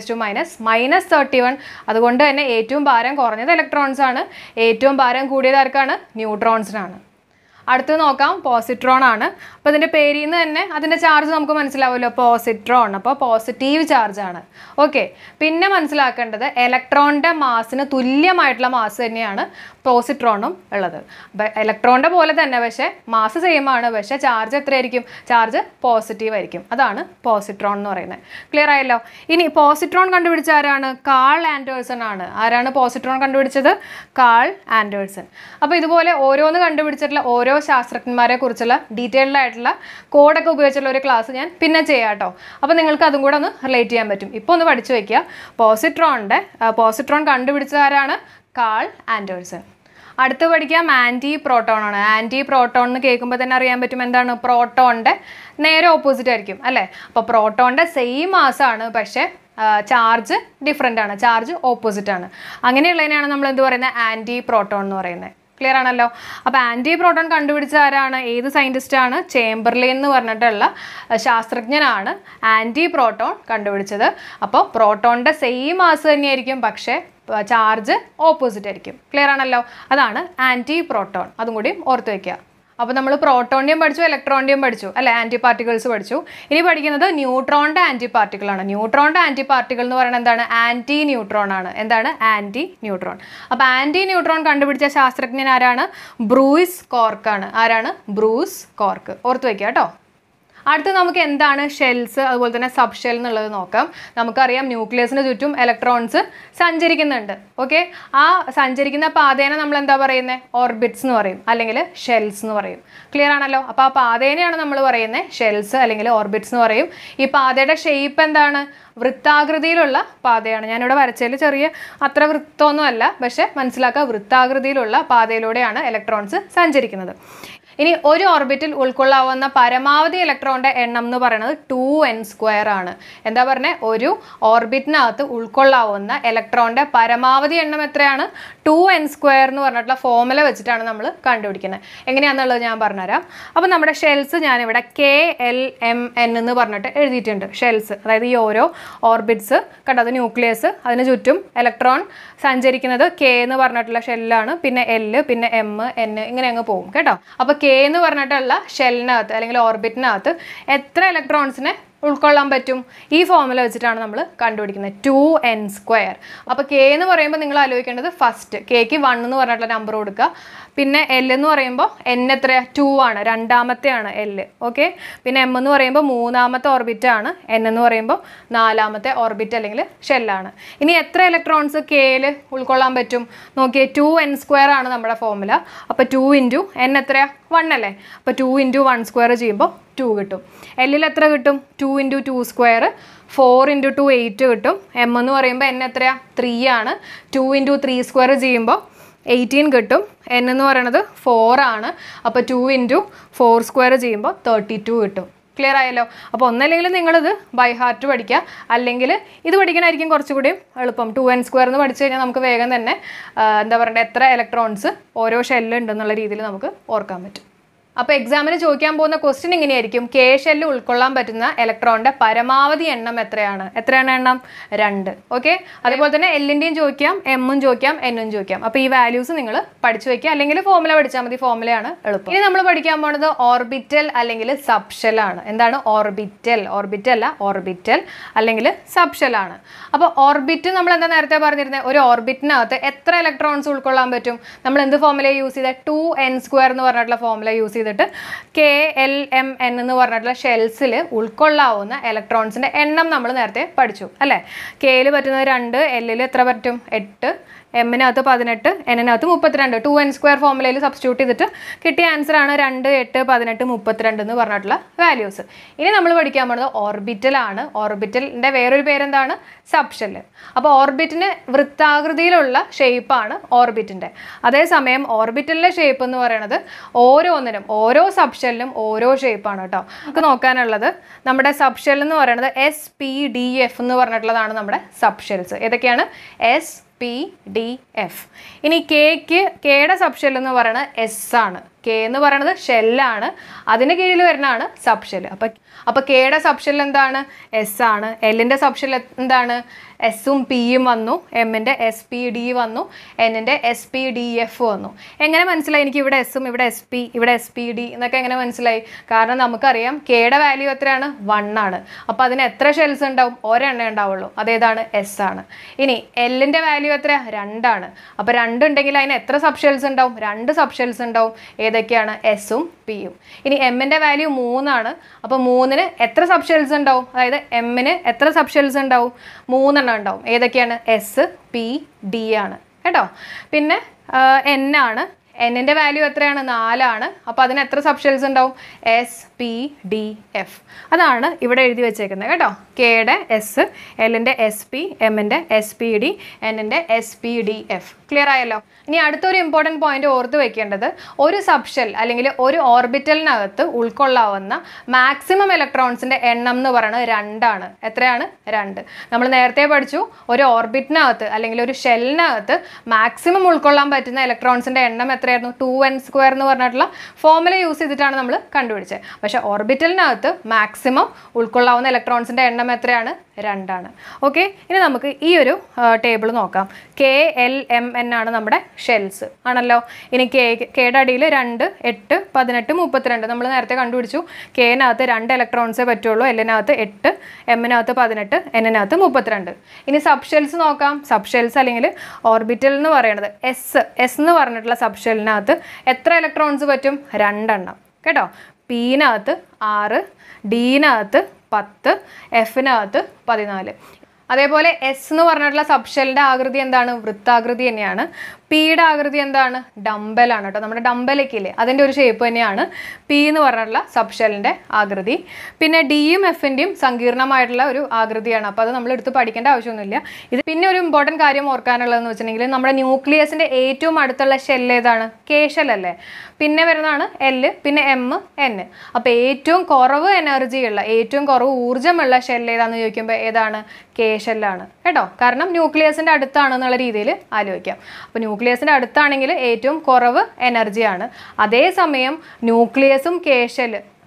× 10⁻⁻31. അതുകൊണ്ട് തന്നെ ഏറ്റവും ഭാരം കുറഞ്ഞത് ഇലക്ട്രോൺസ് ആണ്, ഏറ്റവും ഭാരം കൂടിയത് ആർക്കാണ്? ന്യൂട്രോൺസിനാണ്. അടുത്ത് നോക്കാം, പോസിട്രോൺ ആണ്. അപ്പോൾ ഇതിൻ്റെ പേരിൽ നിന്ന് തന്നെ അതിൻ്റെ ചാർജ് നമുക്ക് മനസ്സിലാവുമല്ലോ, പോസിട്രോൺ. അപ്പോൾ പോസിറ്റീവ് ചാർജ് ആണ്. ഓക്കെ, പിന്നെ മനസ്സിലാക്കേണ്ടത് ഇലക്ട്രോണിൻ്റെ മാസിന് തുല്യമായിട്ടുള്ള മാസ് തന്നെയാണ് പോസിട്രോണും ഉള്ളത്. അപ്പോൾ ഇലക്ട്രോണിൻ്റെ പോലെ തന്നെ പക്ഷേ മാസ് സെയിം ആണ്, പക്ഷേ ചാർജ് എത്രയായിരിക്കും? ചാർജ് പോസിറ്റീവ് ആയിരിക്കും. അതാണ് പോസിട്രോൺ എന്ന് പറയുന്നത്. ക്ലിയർ ആയല്ലോ? ഇനി പോസിട്രോൺ കണ്ടുപിടിച്ച ആരാണ്? കാൾ ആൻഡേഴ്സൺ ആണ്. ആരാണ് പോസിട്രോൺ കണ്ടുപിടിച്ചത്? Carl Anderson. അപ്പോൾ ഇതുപോലെ ഓരോന്ന് കണ്ടുപിടിച്ചിട്ടുള്ള ഓരോ ശാസ്ത്രജ്ഞന്മാരെ കുറിച്ചുള്ള ഡീറ്റെയിൽഡ് ആയിട്ടുള്ള കോഡൊക്കെ ഉപയോഗിച്ചുള്ള ഒരു ക്ലാസ് ഞാൻ പിന്നെ ചെയ്യാം കേട്ടോ. അപ്പോൾ നിങ്ങൾക്ക് അതും കൂടെ ഒന്ന് റിലേറ്റ് ചെയ്യാൻ പറ്റും. ഇപ്പോൾ ഒന്ന് പഠിച്ചു വയ്ക്കുക. പോസിട്രോൺ കണ്ടുപിടിച്ചത് ആരാണ്? Carl Anderson. അടുത്ത് പഠിക്കാം ആൻറ്റി പ്രോട്ടോൺ ആണ്. ആൻറ്റി പ്രോട്ടോൺ എന്ന് കേൾക്കുമ്പോൾ തന്നെ അറിയാൻ പറ്റും എന്താണ്? പ്രോട്ടോണിൻ്റെ നേരെ ഓപ്പോസിറ്റ് ആയിരിക്കും അല്ലേ? അപ്പോൾ പ്രോട്ടോണിൻ്റെ സെയിം മാസാണ്, പക്ഷേ ചാർജ് ഡിഫറെൻ്റ് ആണ്, ചാർജ് ഓപ്പോസിറ്റ് ആണ്. അങ്ങനെയുള്ളതിനെയാണ് നമ്മൾ എന്ത് പറയുന്നത്? ആൻറ്റി പ്രോട്ടോൺ എന്ന് പറയുന്നത്. ക്ലിയർ ആണല്ലോ? അപ്പോൾ ആൻറ്റി പ്രോട്ടോൺ കണ്ടുപിടിച്ച ആരാണ്? ഏത് സയൻറ്റിസ്റ്റാണ്? ചേംബർലിൻ എന്ന് പറഞ്ഞിട്ടുള്ള ശാസ്ത്രജ്ഞനാണ് ആൻറ്റി പ്രോട്ടോൺ കണ്ടുപിടിച്ചത്. അപ്പോൾ പ്രോട്ടോണിൻ്റെ സെയിം മാസ് തന്നെയായിരിക്കും, പക്ഷേ ചാർജ് ഓപ്പോസിറ്റ് ആയിരിക്കും. ക്ലിയർ ആണല്ലോ? അതാണ് ആൻറ്റി പ്രോട്ടോൺ. അതും കൂടി ഓർത്ത് വയ്ക്കുക. അപ്പോൾ നമ്മൾ പ്രോട്ടോണിൻ്റെയും പഠിച്ചു, ഇലക്ട്രോണിൻ്റെയും പഠിച്ചു അല്ലേ? ആൻറ്റി പാർട്ടിക്കിൾസ് പഠിച്ചു. ഇനി പഠിക്കുന്നത് ന്യൂട്രോണിൻ്റെ ആൻറ്റി പാർട്ടിക്കിളാണ്. ന്യൂട്രോണിൻ്റെ ആൻറ്റി പാർട്ടിക്കിൾ എന്ന് പറയുന്നത് എന്താണ്? ആൻറ്റി ന്യൂട്രോൺ ആണ്. എന്താണ്? Anti neutron. അപ്പോൾ ആൻറ്റി ന്യൂട്രോൺ കണ്ടുപിടിച്ച ശാസ്ത്രജ്ഞൻ ആരാണ്? ബ്രൂയിസ് കോർക്ക് ആണ്. ആരാണ്? Bruce Cork. ഓർത്ത് വയ്ക്കുക കേട്ടോ. അടുത്ത് നമുക്ക് എന്താണ് ഷെൽസ് അതുപോലെ തന്നെ സബ് ഷെൽ എന്നുള്ളത് നോക്കാം. നമുക്കറിയാം ന്യൂക്ലിയസിന് ചുറ്റും ഇലക്ട്രോൺസ് സഞ്ചരിക്കുന്നുണ്ട്. ഓക്കെ, ആ സഞ്ചരിക്കുന്ന പാതേനെ നമ്മൾ എന്താ പറയുന്നത്? ഓർബിറ്റ്സ് എന്ന് പറയും, അല്ലെങ്കിൽ ഷെൽസ് എന്ന് പറയും. ക്ലിയർ ആണല്ലോ? അപ്പോൾ ആ പാതേനെയാണ് നമ്മൾ പറയുന്നത് ഷെൽസ് അല്ലെങ്കിൽ ഓർബിറ്റ്സ് എന്ന് പറയും. ഈ പാതയുടെ ഷേപ്പ് എന്താണ്? വൃത്താകൃതിയിലുള്ള പാതയാണ്. ഞാനിവിടെ വരച്ചതിൽ ചെറിയ അത്ര വൃത്തമൊന്നും അല്ല, പക്ഷേ മനസ്സിലാക്കുക, വൃത്താകൃതിയിലുള്ള പാതയിലൂടെയാണ് ഇലക്ട്രോൺസ് സഞ്ചരിക്കുന്നത്. ഇനി ഒരു ഓർബിറ്റിൽ ഉൾക്കൊള്ളാവുന്ന പരമാവധി ഇലക്ട്രോണിൻ്റെ എണ്ണം എന്ന് പറയുന്നത് 2n² ആണ്. എന്താ പറഞ്ഞത്? ഒരു ഓർബിറ്റിനകത്ത് ഉൾക്കൊള്ളാവുന്ന ഇലക്ട്രോണിൻ്റെ പരമാവധി എണ്ണം എത്രയാണ്? 2n² എന്ന് പറഞ്ഞിട്ടുള്ള ഫോർമുല വെച്ചിട്ടാണ് നമ്മൾ കണ്ടുപിടിക്കുന്നത്. എങ്ങനെയാണെന്നുള്ളത് ഞാൻ പറഞ്ഞുതരാം. അപ്പോൾ നമ്മുടെ ഷെൽസ് ഞാനിവിടെ KLMN എന്ന് പറഞ്ഞിട്ട് എഴുതിയിട്ടുണ്ട്. ഷെൽസ് അതായത് ഈ ഓരോ ഓർബിറ്റ്സ് കണ്ടോ, അത് ന്യൂക്ലിയസ്, അതിന് ചുറ്റും ഇലക്ട്രോൺ സഞ്ചരിക്കുന്നത് K എന്ന് പറഞ്ഞിട്ടുള്ള ഷെല്ലാണ്, പിന്നെ L, പിന്നെ M, N ഇങ്ങനെ അങ്ങ് പോകും കേട്ടോ. അപ്പോൾ K കെ എന്ന് പറഞ്ഞിട്ടുള്ള ഷെല്ലിനകത്ത് അല്ലെങ്കിൽ ഓർബിറ്റിനകത്ത് എത്ര ഇലക്ട്രോൺസിനെ ഉൾക്കൊള്ളാൻ പറ്റും? ഈ ഫോർമുല വെച്ചിട്ടാണ് നമ്മൾ കണ്ടുപിടിക്കുന്നത്, 2n². അപ്പോൾ കെ എന്ന് പറയുമ്പോൾ നിങ്ങൾ ആലോചിക്കേണ്ടത് ഫസ്റ്റ് കെക്ക് 1 എന്ന് പറഞ്ഞിട്ടുള്ള നമ്പർ കൊടുക്കുക. പിന്നെ എൽ എന്ന് പറയുമ്പോൾ എൻ എത്രയാണ്? 2 ആണ്, രണ്ടാമത്തെയാണ് എൽ. ഓക്കെ. പിന്നെ എം എന്ന് പറയുമ്പോൾ മൂന്നാമത്തെ ഓർബിറ്റാണ്, എൻ എന്ന് പറയുമ്പോൾ നാലാമത്തെ ഓർബിറ്റ് അല്ലെങ്കിൽ ഷെല്ലാണ്. ഇനി എത്ര ഇലക്ട്രോൺസ് കെയിൽ ഉൾക്കൊള്ളാൻ പറ്റും നോക്കിയേ, 2n² ആണ് നമ്മുടെ ഫോർമുല. അപ്പോൾ 2 × n എത്രയാണ്? 1 അല്ലേ? അപ്പോൾ 2 × 1² ചെയ്യുമ്പോൾ 2 കിട്ടും. എല്ലിൽ എത്ര കിട്ടും? 2 × 2², 4 × 2 8 കിട്ടും. എം എന്ന് പറയുമ്പോൾ എൻ എത്രയാണ്? 3 ആണ്. 2 × 3² ചെയ്യുമ്പോൾ 18 കിട്ടും. എൻ എന്ന് പറയുന്നത് 4 ആണ്. അപ്പോൾ 2 × 4² ചെയ്യുമ്പോൾ 32 കിട്ടും. ക്ലിയർ ആയല്ലോ? അപ്പോൾ ഒന്നല്ലെങ്കിൽ നിങ്ങളിത് ബൈ ഹാർട്ട് പഠിക്കുക, അല്ലെങ്കിൽ ഇത് പഠിക്കണമായിരിക്കും കുറച്ചുകൂടി എളുപ്പം. 2n² എന്ന് പഠിച്ചു കഴിഞ്ഞാൽ നമുക്ക് വേഗം തന്നെ എന്താ പറയുക, എത്ര ഇലക്ട്രോൺസ് ഓരോ ഷെല്ലുണ്ടെന്നുള്ള രീതിയിൽ നമുക്ക് ഓർക്കാൻ പറ്റും. അപ്പോൾ എക്സാമിന് ചോദിക്കാൻ പോകുന്ന ക്വസ്റ്റ്യൻ ഇങ്ങനെയായിരിക്കും, കെ ഷെല്ലിൽ ഉൾക്കൊള്ളാൻ പറ്റുന്ന ഇലക്ട്രോണിൻ്റെ പരമാവധി എണ്ണം എത്രയാണ്? എത്രയാണ് എണ്ണം? 2. ഓക്കെ. അതുപോലെ തന്നെ എല്ലിൻ്റെയും ചോദിക്കാം, എമ്മും ചോദിക്കാം, എന്നും ചോദിക്കാം. അപ്പോൾ ഈ വാല്യൂസ് നിങ്ങൾ പഠിച്ചു വയ്ക്കുക, അല്ലെങ്കിൽ ഫോർമുല പഠിച്ചാൽ മതി, ഫോർമുലയാണ് എളുപ്പം. ഇനി നമ്മൾ പഠിക്കാൻ പോകുന്നത് ഓർബിറ്റൽ അല്ലെങ്കിൽ സബ്ഷെല്ലാണ്. എന്താണ് ഓർബിറ്റൽ? ഓർബിറ്റൽ അല്ല, ഓർബിറ്റൽ അല്ലെങ്കിൽ സബ്ഷെല്ലാണ്. അപ്പോൾ ഓർബിറ്റ് നമ്മൾ എന്താ നേരത്തെ പറഞ്ഞിരുന്നത്, ഒരു ഓർബിറ്റിനകത്ത് എത്ര ഇലക്ട്രോൺസ് ഉൾക്കൊള്ളാൻ പറ്റും? നമ്മൾ എന്ത് ഫോർമുല യൂസ് ചെയ്താൽ? 2n² എന്ന് പറഞ്ഞിട്ടുള്ള ഫോർമുല യൂസ് ചെയ്തിട്ട് KLMN എന്ന് പറഞ്ഞിട്ടുള്ള ഷെൽസിൽ ഉൾക്കൊള്ളാവുന്ന ഇലക്ട്രോൺസിൻ്റെ എണ്ണം നമ്മൾ നേരത്തെ പഠിച്ചു അല്ലേ? കെയിൽ പറ്റുന്നത് 2, എല്ലിൽ എത്ര പറ്റും? 8, എമ്മിനകത്ത് 18, എന്നിനകത്ത് 32. 2n² ഫോർമുലയിൽ സബ്സ്റ്റിറ്റ്യൂട്ട് ചെയ്തിട്ട് കിട്ടിയ ആൻസറാണ് 2, 8, 18, 32 എന്ന് പറഞ്ഞിട്ടുള്ള വാല്യൂസ്. ഇനി നമ്മൾ പഠിക്കാൻ പോകുന്നത് ഓർബിറ്റലാണ്. ഓർബിറ്റലിൻ്റെ വേറൊരു പേരെന്താണ്? സബ്ഷെല്ല്. അപ്പോൾ ഓർബിറ്റിന് വൃത്താകൃതിയിലുള്ള ഷേപ്പാണ് ഓർബിറ്റിൻ്റെ. അതേസമയം ഓർബിറ്റലിൻ്റെ ഷേപ്പ് എന്ന് പറയുന്നത് ഓരോന്നിനും ഓരോ സബ്ഷെല്ലിനും ഓരോ ഷേപ്പാണ് കേട്ടോ. നമുക്ക് നോക്കാനുള്ളത് നമ്മുടെ സബ്ഷെൽ എന്ന് പറയുന്നത് SPDF എന്ന് പറഞ്ഞിട്ടുള്ളതാണ് നമ്മുടെ സബ്ഷെൽസ്. ഏതൊക്കെയാണ്? SPDF. ഇനി കെയുടെ സബ്ഷെൽ എന്ന് പറയുന്നത് എസ് ആണ്. കെ എന്ന് പറയുന്നത് ഷെല്ലാണ്, അതിന് കീഴിൽ വരുന്നതാണ് സബ്ഷെൽ. അപ്പോൾ കെയുടെ സബ്ഷെൽ എന്താണ്? എസ് ആണ്. എല്ലിൻ്റെ സബ്ഷെൽ എന്താണ്? എസ്സും പിയും വന്നു, എമ്മിൻ്റെ SPD വന്നു, എന്നിൻ്റെ SPDF വന്നു. എങ്ങനെ മനസ്സിലായി എനിക്ക് ഇവിടെ എസ്സും ഇവിടെ SP ഇവിടെ SPD എന്നൊക്കെ എങ്ങനെ മനസ്സിലായി? കാരണം നമുക്കറിയാം കെയുടെ വാല്യൂ എത്രയാണ്? 1 ആണ്. അപ്പോൾ അതിന് എത്ര ഷെൽസ് ഉണ്ടാവും? ഒരെണ്ണേ ഉണ്ടാവുള്ളൂ, അതേതാണ്? എസ് ആണ്. ഇനി എല്ലിൻ്റെ വാല്യൂ എത്ര? 2 ആണ്. അപ്പോൾ 2 ഉണ്ടെങ്കിൽ അതിന് എത്ര സബ്ഷെൽസ് ഉണ്ടാവും? 2 സബ്ഷെൽസ് ഉണ്ടാവും. ഏതൊക്കെയാണ്? എസ്സും പിയും. ഇനി എമ്മിൻ്റെ വാല്യൂ 3 ആണ്. അപ്പോൾ 3ന് എത്ര സബ്ഷെൽസ് ഉണ്ടാവും? അതായത് എമ്മിന് എത്ര സബ്ഷെൽസ് ഉണ്ടാവും? 3 ഉണ്ടാവും. ഏതൊക്കെയാണ്? എസ്, പി, ഡി ആണ് കേട്ടോ. പിന്നെ എൻ ആണ്. എന്നിൻ്റെ വാല്യൂ എത്രയാണ്? 4 ആണ്. അപ്പോൾ അതിന് എത്ര സബ്ഷെൽസ് ഉണ്ടാവും? SPDF. അതാണ് ഇവിടെ എഴുതി വെച്ചേക്കുന്നത് കേട്ടോ. കെയുടെ എസ്, എല്ലിൻ്റെ SP, എമ്മിൻ്റെ SPD, എന്നിൻ്റെ SPDF. ക്ലിയർ ആയല്ലോ? ഇനി അടുത്തൊരു ഇമ്പോർട്ടൻറ്റ് പോയിന്റ് ഓർത്ത് വെക്കേണ്ടത്, ഒരു സബ്ഷെൽ അല്ലെങ്കിൽ ഒരു ഓർബിറ്റലിനകത്ത് ഉൾക്കൊള്ളാവുന്ന മാക്സിമം ഇലക്ട്രോൺസിൻ്റെ എണ്ണം എന്ന് പറയുന്നത് 2 ആണ്. എത്രയാണ്? 2. നമ്മൾ നേരത്തെ പഠിച്ചു, ഒരു ഓർബിറ്റിനകത്ത് അല്ലെങ്കിൽ ഒരു ഷെല്ലിനകത്ത് മാക്സിമം ഉൾക്കൊള്ളാൻ പറ്റുന്ന ഇലക്ട്രോൺസിൻ്റെ എണ്ണം എത്രയായിരുന്നു? 2n² എന്ന് പറഞ്ഞിട്ടുള്ള ഫോർമുല യൂസ് ചെയ്തിട്ടാണ് നമ്മൾ കണ്ടുപിടിച്ചത്. പക്ഷേ ഓർബിറ്റലിനകത്ത് മാക്സിമം ഉൾക്കൊള്ളാവുന്ന ഇലക്ട്രോൺസിൻ്റെ എണ്ണം എത്രയാണ്? 2 ആണ്. ഓക്കെ. ഇനി നമുക്ക് ഈ ഒരു ടേബിൾ നോക്കാം. KLMN ആണ് നമ്മുടെ ഷെൽസ് ആണല്ലോ. ഇനി കെയുടെ അടിയിൽ 2, 8, 18, 32 നമ്മൾ നേരത്തെ കണ്ടുപിടിച്ചു. കെനകത്ത് 2 ഇലക്ട്രോൺസേ പറ്റുള്ളൂ, എല്ലിനകത്ത് 8, എമ്മിനകത്ത് 18, എന്നിനകത്ത് 32. ഇനി സബ്ഷെൽസ് നോക്കാം. സബ്ഷെൽസ് അല്ലെങ്കിൽ ഓർബിറ്റൽ എന്ന് പറയുന്നത് എസ് എന്ന് പറഞ്ഞിട്ടുള്ള സബ്ഷെല്ലിനകത്ത് എത്ര ഇലക്ട്രോൺസ് പറ്റും? 2 എണ്ണം കേട്ടോ. പിനകത്ത് 6, ഡിനകത്ത് 10, എഫിനകത്ത് 14. അതേപോലെ എസ് എന്ന് പറഞ്ഞിട്ടുള്ള സബ്ഷെല്ലിൻ്റെ ആകൃതി എന്താണ്? വൃത്താകൃതി തന്നെയാണ്. പിയുടെ ആകൃതി എന്താണ്? ഡംബലാണ് കേട്ടോ. നമ്മുടെ ഡംബലൊക്കെ ഇല്ലേ, അതിൻ്റെ ഒരു ഷേപ്പ് തന്നെയാണ് പി എന്ന് പറഞ്ഞിട്ടുള്ള സബ്ഷെല്ലിൻ്റെ ആകൃതി. പിന്നെ ഡിയും എഫിൻ്റെയും സങ്കീർണമായിട്ടുള്ള ഒരു ആകൃതിയാണ്. അപ്പോൾ അത് നമ്മൾ എടുത്ത് പഠിക്കേണ്ട ആവശ്യമൊന്നുമില്ല. ഇത് പിന്നെ ഒരു ഇമ്പോർട്ടൻറ്റ് കാര്യം ഓർക്കാനുള്ളതെന്ന് വെച്ചിട്ടുണ്ടെങ്കിൽ, നമ്മുടെ ന്യൂക്ലിയസിൻ്റെ ഏറ്റവും അടുത്തുള്ള ഷെല്ല് ഏതാണ്? കെ ഷെല്ലല്ലേ. പിന്നെ വരുന്നതാണ് എൽ, പിന്നെ എം, എൻ. അപ്പോൾ ഏറ്റവും കുറവ് എനർജിയുള്ള, ഏറ്റവും കുറവ് ഊർജ്ജമുള്ള ഷെല്ല് ഏതാണെന്ന് ചോദിക്കുമ്പോൾ ഏതാണ്? കെ ഷെല്ലാണ് കേട്ടോ. കാരണം ന്യൂക്ലിയസിൻ്റെ അടുത്താണെന്നുള്ള രീതിയിൽ ആലോചിക്കാം. അപ്പോൾ ന്യൂക്ലിയസിൻ്റെ അടുത്താണെങ്കിൽ ഏറ്റവും കുറവ് എനർജിയാണ്. അതേസമയം ന്യൂക്ലിയസും കെ ഷെല്ല്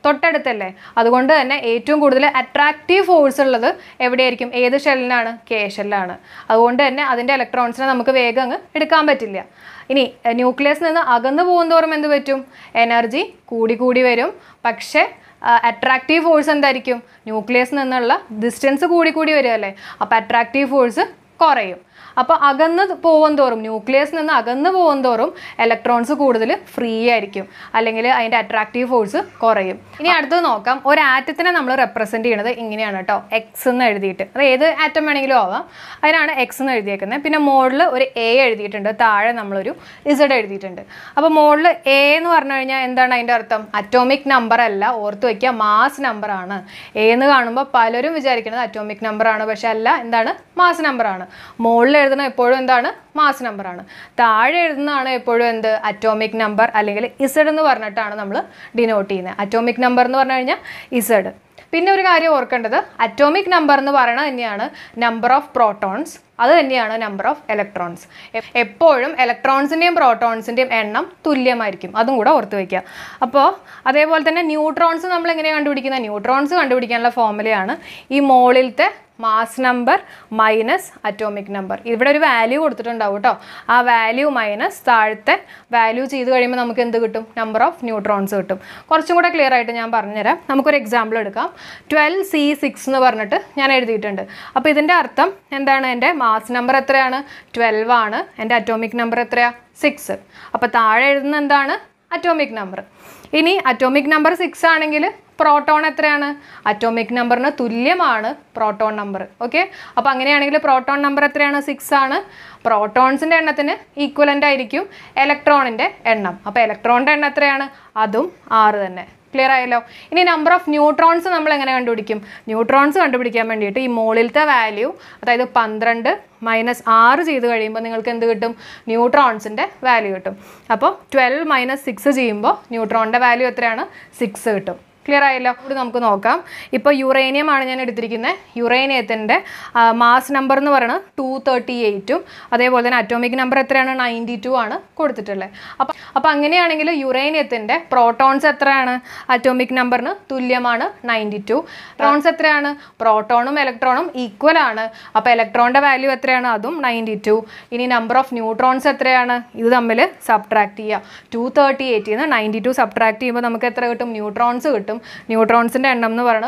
തൊട്ടടുത്തല്ലേ. അതുകൊണ്ട് തന്നെ ഏറ്റവും കൂടുതൽ അട്രാക്റ്റീവ് ഫോഴ്സ് ഉള്ളത് എവിടെയായിരിക്കും? ഏത് ഷെല്ലിനാണ്? കെ ഷെല്ലാണ്. അതുകൊണ്ട് തന്നെ അതിൻ്റെ ഇലക്ട്രോൺസിനെ നമുക്ക് വേഗം അങ്ങ് എടുക്കാൻ പറ്റില്ല. ഇനി ന്യൂക്ലിയസിൽ നിന്ന് അകന്നു പോകുന്തോറും എന്ത് പറ്റും? എനർജി കൂടി കൂടി വരും. പക്ഷേ അട്രാക്റ്റീവ് ഫോഴ്സ് എന്തായിരിക്കും? ന്യൂക്ലിയസിൽ നിന്നുള്ള ഡിസ്റ്റൻസ് കൂടി കൂടി വരുമല്ലേ. അപ്പോൾ അട്രാക്റ്റീവ് ഫോഴ്സ് കുറയും. അപ്പോൾ അകന്ന് പോകുന്തോറും, ന്യൂക്ലിയസിൽ നിന്ന് അകന്ന് പോകുന്തോറും ഇലക്ട്രോൺസ് കൂടുതൽ ഫ്രീ ആയിരിക്കും, അല്ലെങ്കിൽ അതിൻ്റെ അട്രാക്റ്റീവ് ഫോഴ്സ് കുറയും. ഇനി അടുത്തത് നോക്കാം. ഒരു ആറ്റത്തിനെ നമ്മൾ റെപ്രസെൻറ്റ് ചെയ്യുന്നത് ഇങ്ങനെയാണ് കേട്ടോ, എക്സ് എന്ന് എഴുതിയിട്ട്. അത് ഏത് ആറ്റം വേണമെങ്കിലും ആവാം. അതിനാണ് എക്സ് എന്ന് എഴുതിയേക്കുന്നത്. പിന്നെ മോളിൽ ഒരു എ എഴുതിയിട്ടുണ്ട്, താഴെ നമ്മളൊരു ഇസഡ് എഴുതിയിട്ടുണ്ട്. അപ്പോൾ മോളിൽ എ എന്ന് പറഞ്ഞു കഴിഞ്ഞാൽ എന്താണ് അതിൻ്റെ അർത്ഥം? അറ്റോമിക് നമ്പർ അല്ല, ഓർത്ത് വയ്ക്കുക, മാസ് നമ്പറാണ്. എ എന്ന് കാണുമ്പോൾ പലരും വിചാരിക്കുന്നത് അറ്റോമിക് നമ്പറാണ്, പക്ഷെ അല്ല, എന്താണ്? മാസ് നമ്പറാണ്. മോളിൽ എഴുതുന്ന എപ്പോഴും എന്താണ്? മാസ് നമ്പറാണ്. താഴെ എഴുതുന്നതാണ് എപ്പോഴും എന്ത്? അറ്റോമിക് നമ്പർ അല്ലെങ്കിൽ ഇസഡ് എന്ന് പറഞ്ഞിട്ടാണ് നമ്മൾ ഡിനോട്ട് ചെയ്യുന്നത്. അറ്റോമിക് നമ്പർ എന്ന് പറഞ്ഞു കഴിഞ്ഞാൽ ഇസഡ്. പിന്നെ ഒരു കാര്യം ഓർക്കേണ്ടത്, അറ്റോമിക് നമ്പർ എന്ന് പറയുന്നത് തന്നെയാണ് നമ്പർ ഓഫ് പ്രോട്ടോൺസ്, അത് തന്നെയാണ് നമ്പർ ഓഫ് ഇലക്ട്രോൺസ്. എപ്പോഴും ഇലക്ട്രോൺസിൻ്റെയും പ്രോട്ടോൺസിൻ്റെയും എണ്ണം തുല്യമായിരിക്കും, അതും കൂടെ ഓർത്ത് വയ്ക്കുക. അപ്പോൾ അതേപോലെ തന്നെ ന്യൂട്രോൺസ് നമ്മൾ എങ്ങനെയാണ് കണ്ടുപിടിക്കുന്നത്? ന്യൂട്രോൺസ് കണ്ടുപിടിക്കാനുള്ള ഫോർമുലയാണ് ഈ മോളിലത്തെ mass number minus atomic number. ഇവിടെ ഒരു വാല്യൂ കൊടുത്തിട്ടുണ്ടാവും കേട്ടോ. ആ വാല്യൂ മൈനസ് താഴത്തെ വാല്യൂ ചെയ്ത് കഴിയുമ്പോൾ നമുക്ക് എന്ത് കിട്ടും? നമ്പർ ഓഫ് ന്യൂട്രോൺസ് കിട്ടും. കുറച്ചും കൂടെ ക്ലിയർ ആയിട്ട് ഞാൻ പറഞ്ഞുതരാം. നമുക്കൊരു എക്സാമ്പിൾ എടുക്കാം. 12C6 എന്ന് പറഞ്ഞിട്ട് ഞാൻ എഴുതിയിട്ടുണ്ട്. അപ്പോൾ ഇതിൻ്റെ അർത്ഥം എന്താണ്? എൻ്റെ മാസ് നമ്പർ എത്രയാണ്? 12 ആണ്. എൻ്റെ അറ്റോമിക് നമ്പർ എത്രയാണ്? 6. അപ്പോൾ താഴെ എഴുതുന്ന എന്താണ്? Atomic number. ഇനി അറ്റോമിക് നമ്പർ 6 ആണെങ്കിൽ പ്രോട്ടോൺ എത്രയാണ്? അറ്റോമിക് നമ്പറിന് തുല്യമാണ് പ്രോട്ടോൺ നമ്പർ. ഓക്കെ, അപ്പോൾ അങ്ങനെയാണെങ്കിൽ പ്രോട്ടോൺ നമ്പർ എത്രയാണ്? 6 ആണ്. പ്രോട്ടോൺസിൻ്റെ എണ്ണത്തിന് ഈക്വലൻ്റ് ആയിരിക്കും ഇലക്ട്രോണിൻ്റെ എണ്ണം. അപ്പോൾ ഇലക്ട്രോണിൻ്റെ എണ്ണം എത്രയാണ്? അതും 6 തന്നെ. ക്ലിയർ ആയല്ലോ. ഇനി നമ്പർ ഓഫ് ന്യൂട്രോൺസ് നമ്മൾ എങ്ങനെ കണ്ടുപിടിക്കും? ന്യൂട്രോൺസ് കണ്ടുപിടിക്കാൻ വേണ്ടിയിട്ട് ഈ മോളിലത്തെ വാല്യൂ, അതായത് 12 - 6 ചെയ്ത് കഴിയുമ്പോൾ നിങ്ങൾക്ക് എന്ത് കിട്ടും? ന്യൂട്രോൺസിൻ്റെ വാല്യൂ കിട്ടും. അപ്പോൾ 12 - 6 ചെയ്യുമ്പോൾ ന്യൂട്രോണിൻ്റെ വാല്യൂ എത്രയാണ്? 6 കിട്ടും. ക്ലിയർ ആയല്ലോ. ഇവിടെ നമുക്ക് നോക്കാം. ഇപ്പോൾ യുറേനിയം ആണ് ഞാൻ എടുത്തിരിക്കുന്നത്. യുറേനിയത്തിൻ്റെ മാസ് നമ്പർ എന്ന് പറയുന്നത് 238ഉം അതേപോലെ തന്നെ അറ്റോമിക് നമ്പർ എത്രയാണ്? 92 ആണ് കൊടുത്തിട്ടുള്ളത്. അപ്പോൾ അങ്ങനെയാണെങ്കിൽ യുറേനിയത്തിൻ്റെ പ്രോട്ടോൺസ് എത്രയാണ്? അറ്റോമിക് നമ്പറിന് തുല്യമാണ് 92. ഇലക്ട്രോൺസ് എത്രയാണ്? പ്രോട്ടോണും ഇലക്ട്രോണും ഈക്വൽ ആണ്. അപ്പോൾ ഇലക്ട്രോണിൻ്റെ വാല്യൂ എത്രയാണ്? അതും 92. ഇനി നമ്പർ ഓഫ് ന്യൂട്രോൺസ് എത്രയാണ്? ഇത് തമ്മിൽ സബ്ട്രാക്ട് ചെയ്യുക. 238 നിന്ന് 92 സബ്ട്രാക്ട് ചെയ്യുമ്പോൾ നമുക്ക് എത്ര കിട്ടും? ന്യൂട്രോൺസ് കിട്ടും. ന്യൂട്രോൺസിൻ്റെ എണ്ണം എന്ന് പറയുന്നത്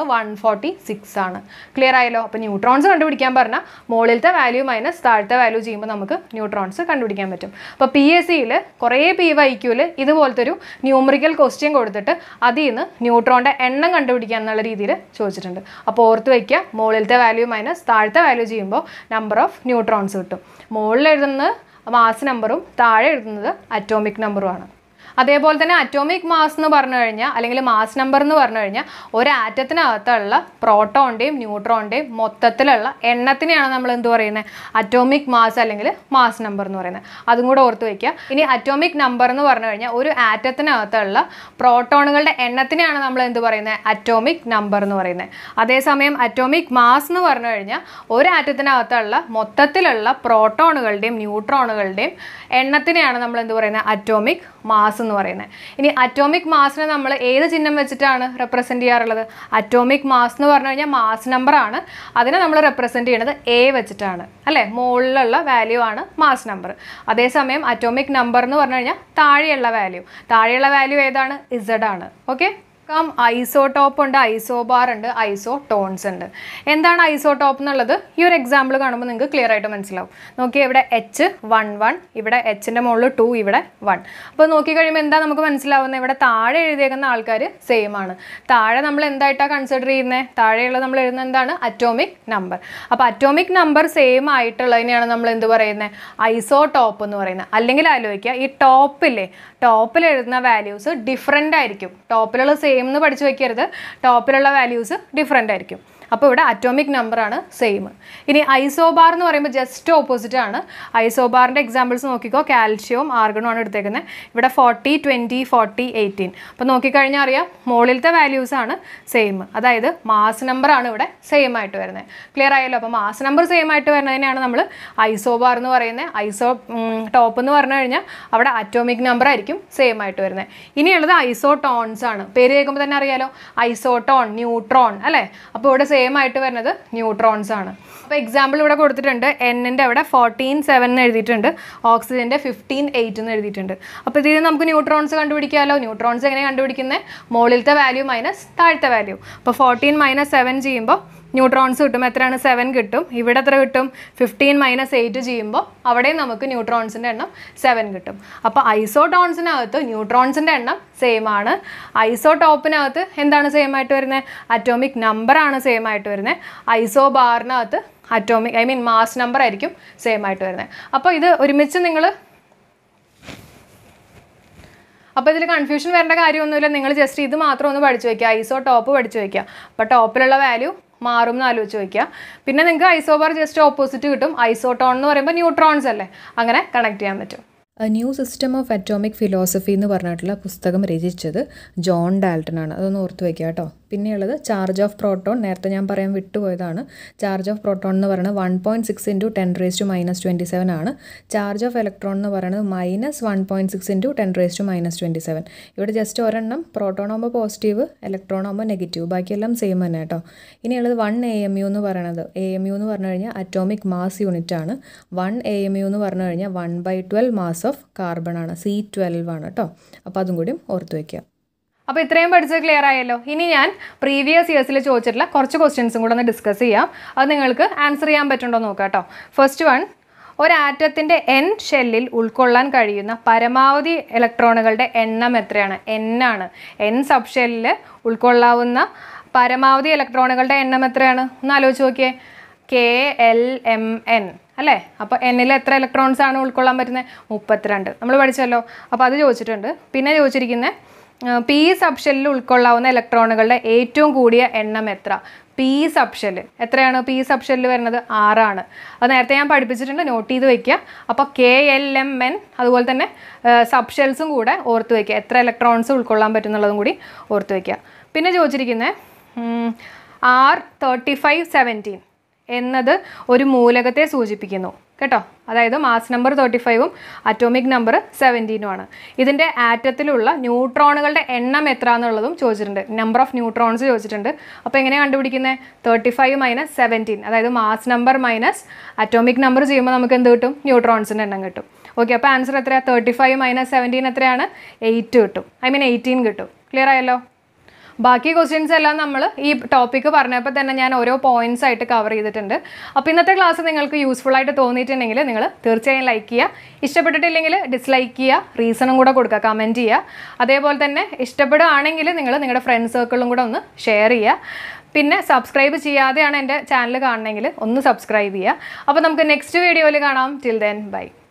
146 ആണ്. ക്ലിയർ ആയല്ലോ. അപ്പോൾ ന്യൂട്രോൺസ് കണ്ടുപിടിക്കാൻ പറഞ്ഞാൽ മുകളിലത്തെ വാല്യൂ മൈനസ് താഴത്തെ വാല്യൂ ചെയ്യുമ്പോൾ നമുക്ക് ന്യൂട്രോൺസ് കണ്ടുപിടിക്കാൻ പറ്റും. അപ്പോൾ PSCയിൽ കുറേ PYQയിൽ ഇതുപോലത്തെ ഒരു ന്യൂമറിക്കൽ ക്വസ്റ്റ്യൻ കൊടുത്തിട്ട് അതിൽ നിന്ന് ന്യൂട്രോണിൻ്റെ എണ്ണം കണ്ടുപിടിക്കുക എന്നുള്ള രീതിയിൽ ചോദിച്ചിട്ടുണ്ട്. അപ്പോൾ ഓർത്ത് വയ്ക്കുക, മുകളിലത്തെ വാല്യൂ മൈനസ് താഴത്തെ വാല്യൂ ചെയ്യുമ്പോൾ നമ്പർ ഓഫ് ന്യൂട്രോൺസ് കിട്ടും. മുകളിൽ എഴുതുന്നത് മാസ് നമ്പറും താഴെ എഴുതുന്നത് അറ്റോമിക് നമ്പറുമാണ്. അതേപോലെ തന്നെ അറ്റോമിക് മാസ് എന്ന് പറഞ്ഞു കഴിഞ്ഞാൽ, അല്ലെങ്കിൽ മാസ് നമ്പർ എന്ന് പറഞ്ഞു കഴിഞ്ഞാൽ, ഒരു ആറ്റത്തിനകത്തുള്ള പ്രോട്ടോണിൻ്റെയും ന്യൂട്രോണിൻ്റെയും മൊത്തത്തിലുള്ള എണ്ണത്തിനെയാണ് നമ്മൾ എന്ത് പറയുന്നത്? അറ്റോമിക് മാസ് അല്ലെങ്കിൽ മാസ് നമ്പർ എന്ന് പറയുന്നത്. അതും കൂടെ ഓർത്ത് വയ്ക്കുക. ഇനി അറ്റോമിക് നമ്പർ എന്ന് പറഞ്ഞു കഴിഞ്ഞാൽ ഒരു ആറ്റത്തിനകത്തുള്ള പ്രോട്ടോണുകളുടെ എണ്ണത്തിനെയാണ് നമ്മൾ എന്ത് പറയുന്നത്? അറ്റോമിക് നമ്പർ എന്ന് പറയുന്നത്. അതേസമയം അറ്റോമിക് മാസ് എന്ന് പറഞ്ഞു കഴിഞ്ഞാൽ ഒരു ആറ്റത്തിനകത്തുള്ള മൊത്തത്തിലുള്ള പ്രോട്ടോണുകളുടെയും ന്യൂട്രോണുകളുടെയും എണ്ണത്തിനെയാണ് നമ്മൾ എന്ത് പറയുന്നത്? അറ്റോമിക് മാസ് എന്ന് പറയുന്നത്. ഇനി അറ്റോമിക് മാസിനെ നമ്മൾ ഏത് ചിഹ്നം വെച്ചിട്ടാണ് റെപ്രസെൻറ്റ് ചെയ്യാറുള്ളത്? അറ്റോമിക് മാസ് എന്ന് പറഞ്ഞു കഴിഞ്ഞാൽ മാസ് നമ്പർ ആണ്. അതിനെ നമ്മൾ റെപ്രസെൻറ്റ് ചെയ്യുന്നത് A വെച്ചിട്ടാണ്, അല്ലേ? മുകളിലുള്ള വാല്യൂ ആണ് മാസ് നമ്പർ. അതേസമയം അറ്റോമിക് നമ്പർ എന്ന് പറഞ്ഞു കഴിഞ്ഞാൽ താഴെയുള്ള വാല്യൂ ഏതാണ്? Z ആണ്. ഓക്കെ, ഐസോടോപ്പ് ഉണ്ട്, ഐസോബാർ ഉണ്ട്, ഐസോടോൺസ് ഉണ്ട്. എന്താണ് ഐസോടോപ്പ് എന്നുള്ളത് ഈ ഒരു എക്സാമ്പിൾ കാണുമ്പോൾ നിങ്ങൾക്ക് ക്ലിയർ ആയിട്ട് മനസ്സിലാവും. നോക്കിയാൽ ഇവിടെ H11, ഇവിടെ Hൻ്റെ മുകളിൽ 2, ഇവിടെ 1. അപ്പോൾ നോക്കിക്കഴിയുമ്പോൾ എന്താ നമുക്ക് മനസ്സിലാവുന്നത്? ഇവിടെ താഴെ എഴുതിയേക്കുന്ന ആൾക്കാർ സെയിം ആണ്. താഴെ നമ്മൾ എന്തായിട്ടാണ് കൺസിഡർ ചെയ്യുന്നത്? താഴെയുള്ള നമ്മൾ എഴുതുന്നത് എന്താണ്? Atomic number. അപ്പോൾ അറ്റോമിക് നമ്പർ സെയിം ആയിട്ടുള്ളതിനെയാണ് നമ്മൾ എന്ത് പറയുന്നത്? ഐസോടോപ്പ് എന്ന് പറയുന്നത്. അല്ലെങ്കിൽ ആലോചിക്കുക, ഈ ടോപ്പിൽ എഴുതുന്ന വാല്യൂസ് ഡിഫറെൻ്റ് ആയിരിക്കും. ടോപ്പിലുള്ള സെയിം എന്ന് പഠിച്ചു വയ്ക്കരുത്, ടോപ്പിലുള്ള വാല്യൂസ് ഡിഫറെൻ്റ് ആയിരിക്കും. അപ്പോൾ ഇവിടെ അറ്റോമിക് നമ്പറാണ് സെയിം. ഇനി ഐസോബാർ എന്ന് പറയുമ്പോൾ ജസ്റ്റ് ഓപ്പോസിറ്റ് ആണ്. ഐസോബാറിൻ്റെ എക്സാമ്പിൾസ് നോക്കിക്കോ, കാൽഷ്യവും ആർഗണും ആണ് എടുത്തേക്കുന്നത്. ഇവിടെ 40, 20, 40, 18. അപ്പോൾ നോക്കിക്കഴിഞ്ഞാൽ അറിയാം മുകളിലത്തെ വാല്യൂസ് ആണ് സെയിം, അതായത് മാസ് നമ്പറാണ് ഇവിടെ സെയിം ആയിട്ട് വരുന്നത്. ക്ലിയർ ആയല്ലോ? അപ്പോൾ മാസ് നമ്പർ സെയിം ആയിട്ട് വരുന്നതിനാണ് നമ്മൾ ഐസോബാർ എന്ന് പറയുന്നത്. ടോപ്പ് എന്ന് പറഞ്ഞു കഴിഞ്ഞാൽ അവിടെ അറ്റോമിക് നമ്പർ ആയിരിക്കും സെയിം ആയിട്ട് വരുന്നത്. ഇനിയുള്ളത് ഐസോട്ടോൺസ് ആണ്. പേര് കേൾക്കുമ്പോൾ തന്നെ അറിയാലോ, ഐസോട്ടോൺ, ന്യൂട്രോൺ അല്ലേ? അപ്പോൾ ഇവിടെ സെയിം ആയിട്ട് വരുന്നത് ന്യൂട്രോൺസ് ആണ്. അപ്പോൾ എക്സാമ്പിൾ ഇവിടെ കൊടുത്തിട്ടുണ്ട്. എന്നിൻ്റെ അവിടെ 14.7 എന്ന് എഴുതിയിട്ടുണ്ട്, ഓക്സിജൻ്റെ 15.8 എന്ന് എഴുതിയിട്ടുണ്ട്. അപ്പോൾ ഇതിൽ നമുക്ക് ന്യൂട്രോൺസ് കണ്ടുപിടിക്കാമല്ലോ. ന്യൂട്രോൺസ് എങ്ങനെ കണ്ടുപിടിക്കുന്നത്? മുകളിലത്തെ വാല്യൂ മൈനസ് താഴത്തെ വാല്യൂ. അപ്പോൾ 14 - 7 ചെയ്യുമ്പോൾ ന്യൂട്രോൺസ് കിട്ടും. എത്രയാണ്? 7 കിട്ടും. ഇവിടെ എത്ര കിട്ടും? 15 - 8 ചെയ്യുമ്പോൾ അവിടെയും നമുക്ക് ന്യൂട്രോൺസിൻ്റെ എണ്ണം 7 കിട്ടും. അപ്പോൾ ഐസോട്ടോൺസിനകത്ത് ന്യൂട്രോൺസിൻ്റെ എണ്ണം സെയിം ആണ്. ഐസോടോപ്പിനകത്ത് എന്താണ് സെയിം ആയിട്ട് വരുന്നത്? അറ്റോമിക് നമ്പറാണ് സെയിം ആയിട്ട് വരുന്നത്. ഐസോബാറിനകത്ത് മാസ് നമ്പർ ആയിരിക്കും സെയിം ആയിട്ട് വരുന്നത്. അപ്പോൾ ഇത് ഒരുമിച്ച് അപ്പോൾ ഇതിൽ കൺഫ്യൂഷൻ വരേണ്ട കാര്യമൊന്നുമില്ല. നിങ്ങൾ ജസ്റ്റ് ഇത് മാത്രം ഒന്ന് പഠിച്ചു വയ്ക്കുക, ഐസോടോപ്പ് പഠിച്ചു വയ്ക്കുക. അപ്പോൾ ടോപ്പിലുള്ള വാല്യൂ മാറും എന്ന് ആലോചിച്ച് വയ്ക്കുക. പിന്നെ നിങ്ങൾക്ക് ഐസോബാർ ജസ്റ്റ് ഓപ്പോസിറ്റ് കിട്ടും. ഐസോട്ടോൺ എന്ന് പറയുമ്പോൾ ന്യൂട്രോൺസ് അല്ലേ, അങ്ങനെ കണക്ട് ചെയ്യാൻ പറ്റും. A new system of atomic philosophy എന്ന് പറഞ്ഞിട്ടുള്ള പുസ്തകം രചിച്ചത് ജോൺ ഡാൽട്ടൺ ആണ്. അതൊന്ന് ഓർത്ത് വയ്ക്കുക കേട്ടോ. പിന്നെയുള്ളത് ചാർജ് ഓഫ് പ്രോട്ടോൺ, നേരത്തെ ഞാൻ പറയാൻ വിട്ടുപോയതാണ്. ചാർജ് ഓഫ് പ്രോട്ടോൺ എന്ന് പറയുന്നത് 1.6 × 10⁻⁻27 ആണ്. ചാർജ് ഓഫ് ഇലക്ട്രോൺ എന്ന് പറയുന്നത് -1.6 × 10⁻⁻27. ഇവിടെ ജസ്റ്റ് ഒരെണ്ണം പ്രോട്ടോൺ ആകുമ്പോൾ പോസിറ്റീവ്, ഇലക്ട്രോൺ ആകുമ്പോൾ നെഗറ്റീവ്, ബാക്കിയെല്ലാം സെയിം തന്നെ കേട്ടോ. ഇനിയുള്ളത് 1 AMU എന്ന് പറയുന്നത്, AMU എന്ന് പറഞ്ഞു കഴിഞ്ഞാൽ അറ്റോമിക് മാസ് യൂണിറ്റ് ആണ്. 1 AMU എന്ന് പറഞ്ഞു കഴിഞ്ഞാൽ 1/12 മാസ് ഓഫ് കാർബൺ ആണ്, C12 ആണ് കേട്ടോ. അപ്പോൾ അതും കൂടി ഓർത്ത് വയ്ക്കുക. അപ്പോൾ ഇത്രയും പഠിച്ചത് ക്ലിയർ ആയല്ലോ. ഇനി ഞാൻ പ്രീവിയസ് ഇയേഴ്സിൽ ചോദിച്ചിട്ടുള്ള കുറച്ച് ക്വസ്റ്റ്യൻസും കൂടെ ഒന്ന് ഡിസ്കസ് ചെയ്യാം. അത് നിങ്ങൾക്ക് ആൻസർ ചെയ്യാൻ പറ്റുന്നുണ്ടോ നോക്കാം കേട്ടോ. ഫസ്റ്റ് വൺ, ഒരു ആറ്റത്തിൻ്റെ N ഷെല്ലിൽ ഉൾക്കൊള്ളാൻ കഴിയുന്ന പരമാവധി ഇലക്ട്രോണുകളുടെ എണ്ണം എത്രയാണ്? N ആണ്. N സബ് ഷെല്ലിൽ ഉൾക്കൊള്ളാവുന്ന പരമാവധി ഇലക്ട്രോണുകളുടെ എണ്ണം എത്രയാണ്? ഒന്ന് ആലോചിച്ച് നോക്കിയേ. KLMN അല്ലേ? അപ്പോൾ എന്നിൽ എത്ര ഇലക്ട്രോൺസ് ആണ് ഉൾക്കൊള്ളാൻ പറ്റുന്നത്? 32. നമ്മൾ പഠിച്ചല്ലോ. അപ്പോൾ അത് ചോദിച്ചിട്ടുണ്ട്. പിന്നെ ചോദിച്ചിരിക്കുന്നത് P സബ് ഷെല്ലിൽ ഉൾക്കൊള്ളാവുന്ന ഇലക്ട്രോണുകളുടെ ഏറ്റവും കൂടിയ എണ്ണം എത്ര? P സബ് ഷെല്ല് എത്രയാണ്? P സബ് ഷെല്ല് വരുന്നത് 6 ആണ്. അത് നേരത്തെ ഞാൻ പഠിപ്പിച്ചിട്ടുണ്ട്, നോട്ട് ചെയ്ത് വയ്ക്കുക. അപ്പോൾ KLMN അതുപോലെ തന്നെ സബ് ഷെൽസും കൂടെ ഓർത്ത് വയ്ക്കുക. എത്ര ഇലക്ട്രോൺസ് ഉൾക്കൊള്ളാൻ പറ്റുന്നുള്ളതും കൂടി ഓർത്ത് വയ്ക്കുക. പിന്നെ ചോദിച്ചിരിക്കുന്നത് R3517 എന്നത് ഒരു മൂലകത്തെ സൂചിപ്പിക്കുന്നു കേട്ടോ. അതായത് മാസ് നമ്പർ 35ഉം അറ്റോമിക് നമ്പർ 17ഉം ആണ്. ഇതിൻ്റെ ആറ്റത്തിലുള്ള ന്യൂട്രോണുകളുടെ എണ്ണം എത്ര എന്നുള്ളതും ചോദിച്ചിട്ടുണ്ട്. നമ്പർ ഓഫ് ന്യൂട്രോൺസ് ചോദിച്ചിട്ടുണ്ട്. അപ്പോൾ എങ്ങനെയാണ് കണ്ടുപിടിക്കുന്നത്? 35 - 17, അതായത് mass number minus atomic number ചെയ്യുമ്പോൾ നമുക്ക് എന്ത് കിട്ടും? ന്യൂട്രോൺസിൻ്റെ എണ്ണം കിട്ടും. ഓക്കെ, അപ്പോൾ ആൻസർ എത്രയാണ്? 35 - 17 എത്രയാണ്? 8 കിട്ടും. 18 കിട്ടും. ക്ലിയർ ആയല്ലോ? ബാക്കി ക്വസ്റ്റ്യൻസ് എല്ലാം നമ്മൾ ഈ ടോപ്പിക്ക് പറഞ്ഞപ്പോൾ തന്നെ ഞാൻ ഓരോ പോയിന്റ്സ് ആയിട്ട് കവർ ചെയ്തിട്ടുണ്ട്. അപ്പോൾ ഇന്നത്തെ ക്ലാസ് നിങ്ങൾക്ക് യൂസ്ഫുൾ ആയിട്ട് തോന്നിയിട്ടുണ്ടെങ്കിൽ നിങ്ങൾ തീർച്ചയായും ലൈക്ക് ചെയ്യുക. ഇഷ്ടപ്പെട്ടിട്ടില്ലെങ്കിൽ ഡിസ്ലൈക്ക് ചെയ്യുക, റീസണും കൂടെ കൊടുക്കുക, കമൻറ്റ് ചെയ്യുക. അതേപോലെ തന്നെ ഇഷ്ടപ്പെടുകയാണെങ്കിൽ നിങ്ങൾ നിങ്ങളുടെ ഫ്രണ്ട് സർക്കിളും കൂടെ ഒന്ന് ഷെയർ ചെയ്യുക. പിന്നെ സബ്സ്ക്രൈബ് ചെയ്യാതെയാണ് എൻ്റെ ചാനൽ കാണണമെങ്കിൽ ഒന്ന് സബ്സ്ക്രൈബ് ചെയ്യുക. അപ്പോൾ നമുക്ക് നെക്സ്റ്റ് വീഡിയോയിൽ കാണാം. Till then by.